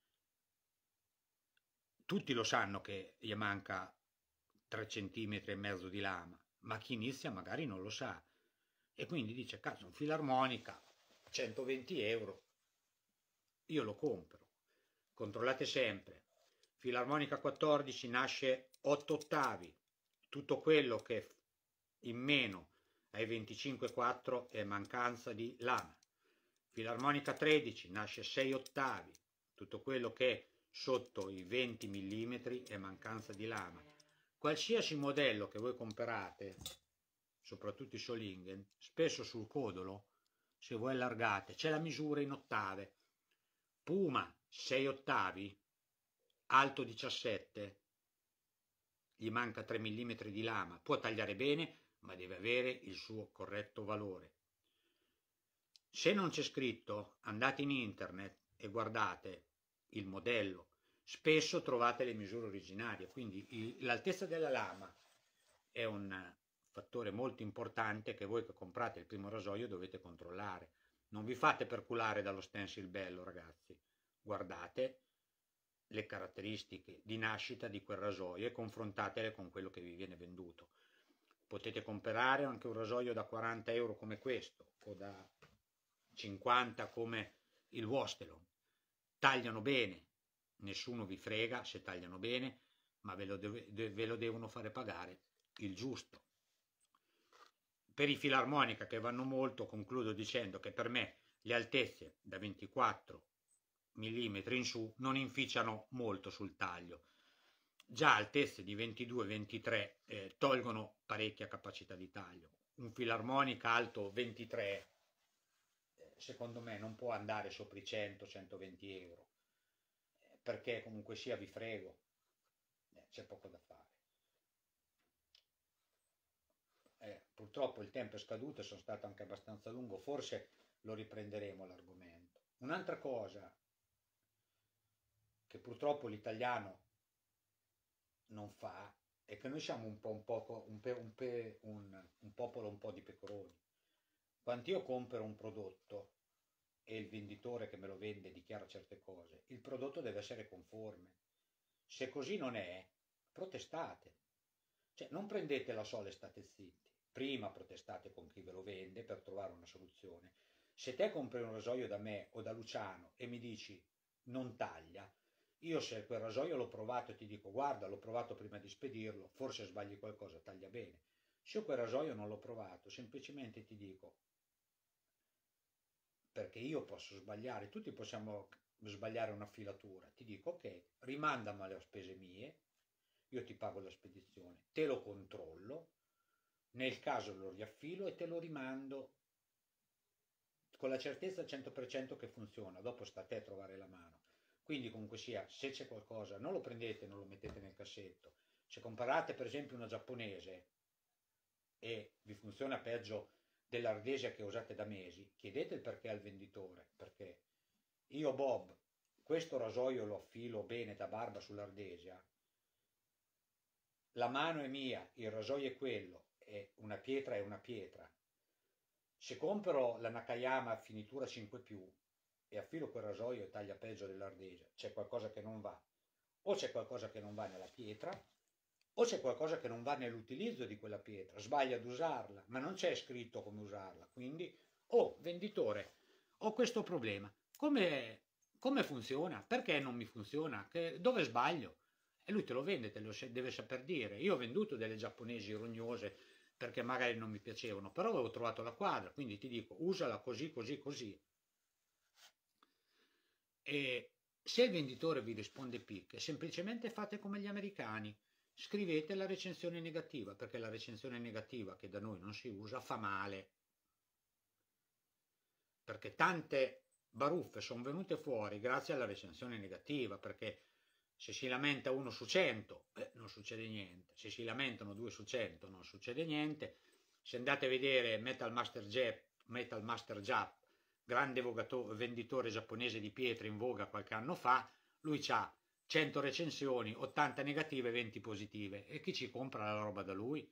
tutti lo sanno che gli manca 3 centimetri e mezzo di lama, ma chi inizia magari non lo sa e quindi dice cazzo, un filarmonica 120 euro, io lo compro. Controllate sempre, filarmonica 14 nasce 8 ottavi, tutto quello che in meno ai 25,4 è mancanza di lama. Filarmonica 13 nasce 6 ottavi, tutto quello che è sotto i 20 mm è mancanza di lama. Qualsiasi modello che voi comprate, soprattutto i Solingen, spesso sul codolo, se voi allargate, c'è la misura in ottave. Puma 6 ottavi, alto 17, gli manca 3 mm di lama, può tagliare bene, ma deve avere il suo corretto valore. Se non c'è scritto, andate in internet e guardate il modello. Spesso trovate le misure originarie, quindi l'altezza della lama è un fattore molto importante che voi che comprate il primo rasoio dovete controllare. Non vi fate perculare dallo stencil bello, ragazzi. Guardate le caratteristiche di nascita di quel rasoio e confrontatele con quello che vi viene venduto. Potete comprare anche un rasoio da 40 euro come questo o da 50 come il Wostelon. Tagliano bene, nessuno vi frega se tagliano bene, ma ve lo devono fare pagare il giusto. Per i filarmonica che vanno molto, concludo dicendo che per me le altezze da 24 mm in su non inficiano molto sul taglio. Già altezze di 22-23 tolgono parecchia capacità di taglio. Un filarmonica alto 23 secondo me non può andare sopra i 100-120 euro, perché comunque sia vi frego, c'è poco da fare. Purtroppo il tempo è scaduto e sono stato anche abbastanza lungo, forse lo riprenderemo l'argomento. Un'altra cosa che purtroppo l'italiano non fa è che noi siamo un popolo un po' di pecoroni. Quando io compro un prodotto e il venditore che me lo vende dichiara certe cose, il prodotto deve essere conforme. Se così non è, protestate. Cioè, non prendete la sola e state zitti. Prima protestate con chi ve lo vende per trovare una soluzione. Se te compri un rasoio da me o da Luciano e mi dici non taglia, io se quel rasoio l'ho provato e ti dico guarda, l'ho provato prima di spedirlo, forse sbagli qualcosa, taglia bene. Se io quel rasoio non l'ho provato, semplicemente ti dico perché io posso sbagliare, tutti possiamo sbagliare una filatura, ti dico ok, rimandamele a spese mie, io ti pago la spedizione, te lo controllo, nel caso lo riaffilo e te lo rimando con la certezza al 100% che funziona, dopo sta a te trovare la mano. Quindi comunque sia, se c'è qualcosa, non lo prendete, non lo mettete nel cassetto. Se comprate per esempio una giapponese e vi funziona peggio dell'ardesia che usate da mesi, chiedete il perché al venditore, perché io Bob, questo rasoio lo affilo bene da barba sull'ardesia, la mano è mia, il rasoio è quello, e una pietra è una pietra. Se compro la Nakayama finitura 5 più e affilo quel rasoio e taglia peggio dell'ardesia, c'è qualcosa che non va. O c'è qualcosa che non va nella pietra, o c'è qualcosa che non va nell'utilizzo di quella pietra, sbaglia ad usarla, ma non c'è scritto come usarla. Quindi, venditore, ho questo problema. Come funziona? Perché non mi funziona? Dove sbaglio? E lui te lo vende, deve saper dire. Io ho venduto delle giapponesi rognose perché magari non mi piacevano, però avevo trovato la quadra, quindi ti dico, usala così, così, così. E se il venditore vi risponde picche, semplicemente fate come gli americani, scrivete la recensione negativa, perché la recensione negativa, che da noi non si usa, fa male. Perché tante baruffe sono venute fuori grazie alla recensione negativa, perché se si lamenta 1 su 100 non succede niente, se si lamentano 2 su 100 non succede niente. Se andate a vedere Metal Master Jap, grande venditore giapponese di pietre in voga qualche anno fa, lui ha 100 recensioni, 80 negative e 20 positive, e chi ci compra la roba da lui?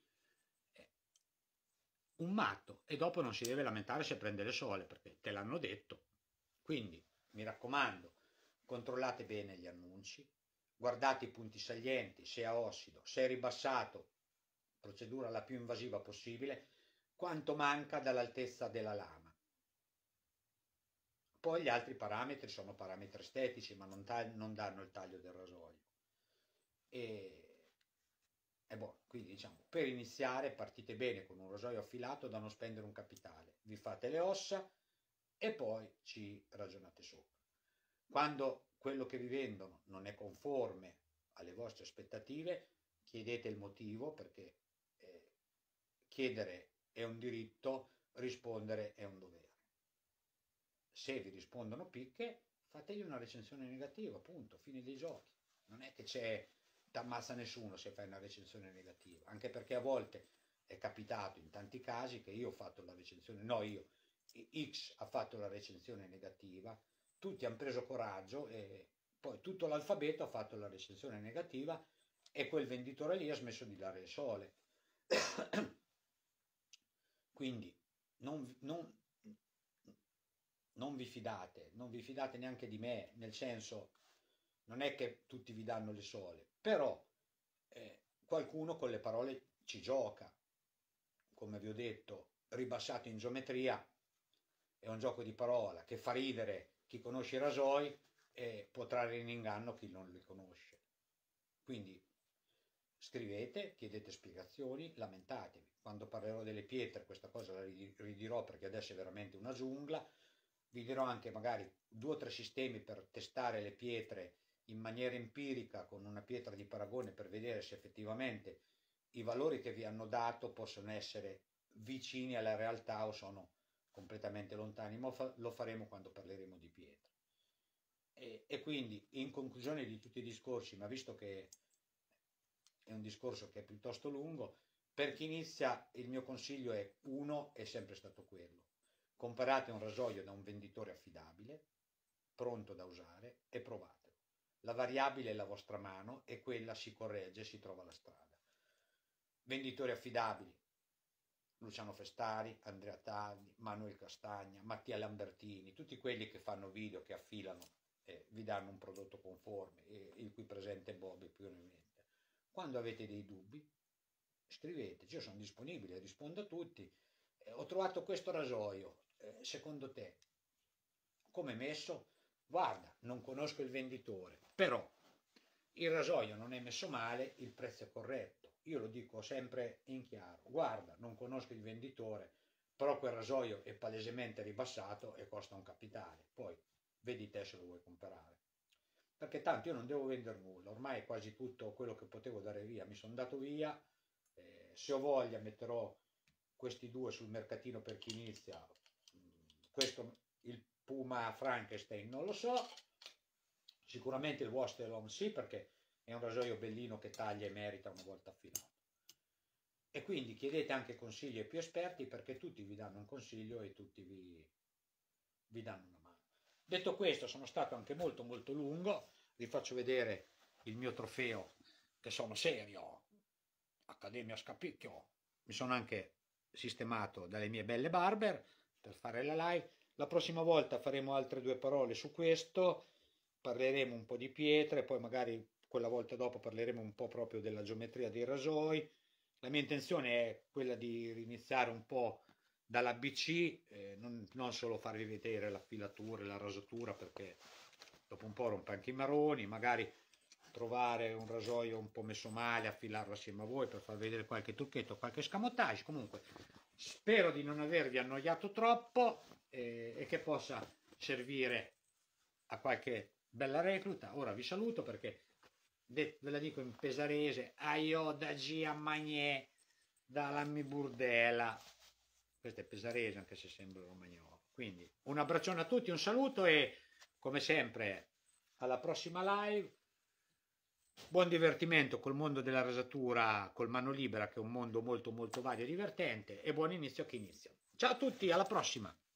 Un matto, e dopo non si deve lamentare se prende le sole perché te l'hanno detto. Quindi mi raccomando, controllate bene gli annunci, guardate i punti salienti, se è a ossido, se è ribassato, procedura la più invasiva possibile, quanto manca dall'altezza della lama. Poi gli altri parametri sono parametri estetici, ma non danno il taglio del rasoio. Quindi diciamo, per iniziare partite bene con un rasoio affilato da non spendere un capitale, vi fate le ossa e poi ci ragionate sopra. Quando quello che vi vendono non è conforme alle vostre aspettative, chiedete il motivo, perché chiedere è un diritto, rispondere è un dovere. Se vi rispondono picche, fategli una recensione negativa, appunto, fine dei giochi. Non è che t'ammazza nessuno se fai una recensione negativa, anche perché a volte è capitato in tanti casi che io ho fatto la recensione, no io, X ha fatto la recensione negativa, tutti hanno preso coraggio e poi tutto l'alfabeto ha fatto la recensione negativa e quel venditore lì ha smesso di dare le sole. Quindi non vi fidate neanche di me, nel senso, non è che tutti vi danno le sole, però qualcuno con le parole ci gioca. Come vi ho detto, ribassato in geometria è un gioco di parola che fa ridere chi conosce i rasoi e può trarre in inganno chi non li conosce. Quindi scrivete, chiedete spiegazioni, lamentatevi. Quando parlerò delle pietre questa cosa la ridirò perché adesso è veramente una giungla. Vi dirò anche magari 2 o 3 sistemi per testare le pietre in maniera empirica con una pietra di paragone per vedere se effettivamente i valori che vi hanno dato possono essere vicini alla realtà o sono completamente lontani, ma lo faremo quando parleremo di pietre. E quindi in conclusione di tutti i discorsi, ma visto che è un discorso che è piuttosto lungo, per chi inizia il mio consiglio è sempre stato quello: comprate un rasoio da un venditore affidabile, pronto da usare, e provatelo. La variabile è la vostra mano e quella si corregge, si trova la strada. Venditori affidabili: Luciano Festari, Andrea Tardi, Manuel Castagna, Mattia Lambertini, tutti quelli che fanno video, che affilano e vi danno un prodotto conforme, il cui presente Bob è più ovviamente. Quando avete dei dubbi, scriveteci, io sono disponibile, rispondo a tutti. Ho trovato questo rasoio, secondo te come è messo? Guarda, non conosco il venditore, però il rasoio non è messo male, il prezzo è corretto. Io lo dico sempre in chiaro: guarda, non conosco il venditore, però quel rasoio è palesemente ribassato e costa un capitale. Poi vedi te se lo vuoi comprare. Perché tanto io non devo vendere nulla, ormai quasi tutto quello che potevo dare via mi sono dato via. Se ho voglia metterò questi 2 sul mercatino per chi inizia. Questo, il Puma Frankenstein, non lo so. Sicuramente il Wasterloo sì, perché è un rasoio bellino che taglia e merita una volta affilato. E quindi chiedete anche consigli ai più esperti, perché tutti vi danno un consiglio e tutti vi danno una mano. Detto questo, sono stato anche molto molto lungo, vi faccio vedere il mio trofeo, che sono serio, Accademia Scapicchio. Mi sono anche sistemato dalle mie belle barber per fare la live. La prossima volta faremo altre due parole su questo, parleremo un po' di pietre, poi magari quella volta dopo parleremo un po' proprio della geometria dei rasoi. La mia intenzione è quella di iniziare un po' dall'ABC, non solo farvi vedere la filatura e la rasatura, perché dopo un po' rompe anche i maroni, magari trovare un rasoio un po' messo male, affilarlo assieme a voi per far vedere qualche trucchetto, qualche escamotage. Comunque spero di non avervi annoiato troppo e che possa servire a qualche bella recluta. Ora vi saluto perché ve la dico in pesarese, aio da Gia Magnè, dalla mi burdela. Questo è pesarese anche se sembra romagnolo. Quindi un abbraccione a tutti, un saluto e come sempre alla prossima live. Buon divertimento col mondo della rasatura col mano libera, che è un mondo molto molto vario e divertente, e buon inizio a chi inizia. Ciao a tutti, alla prossima!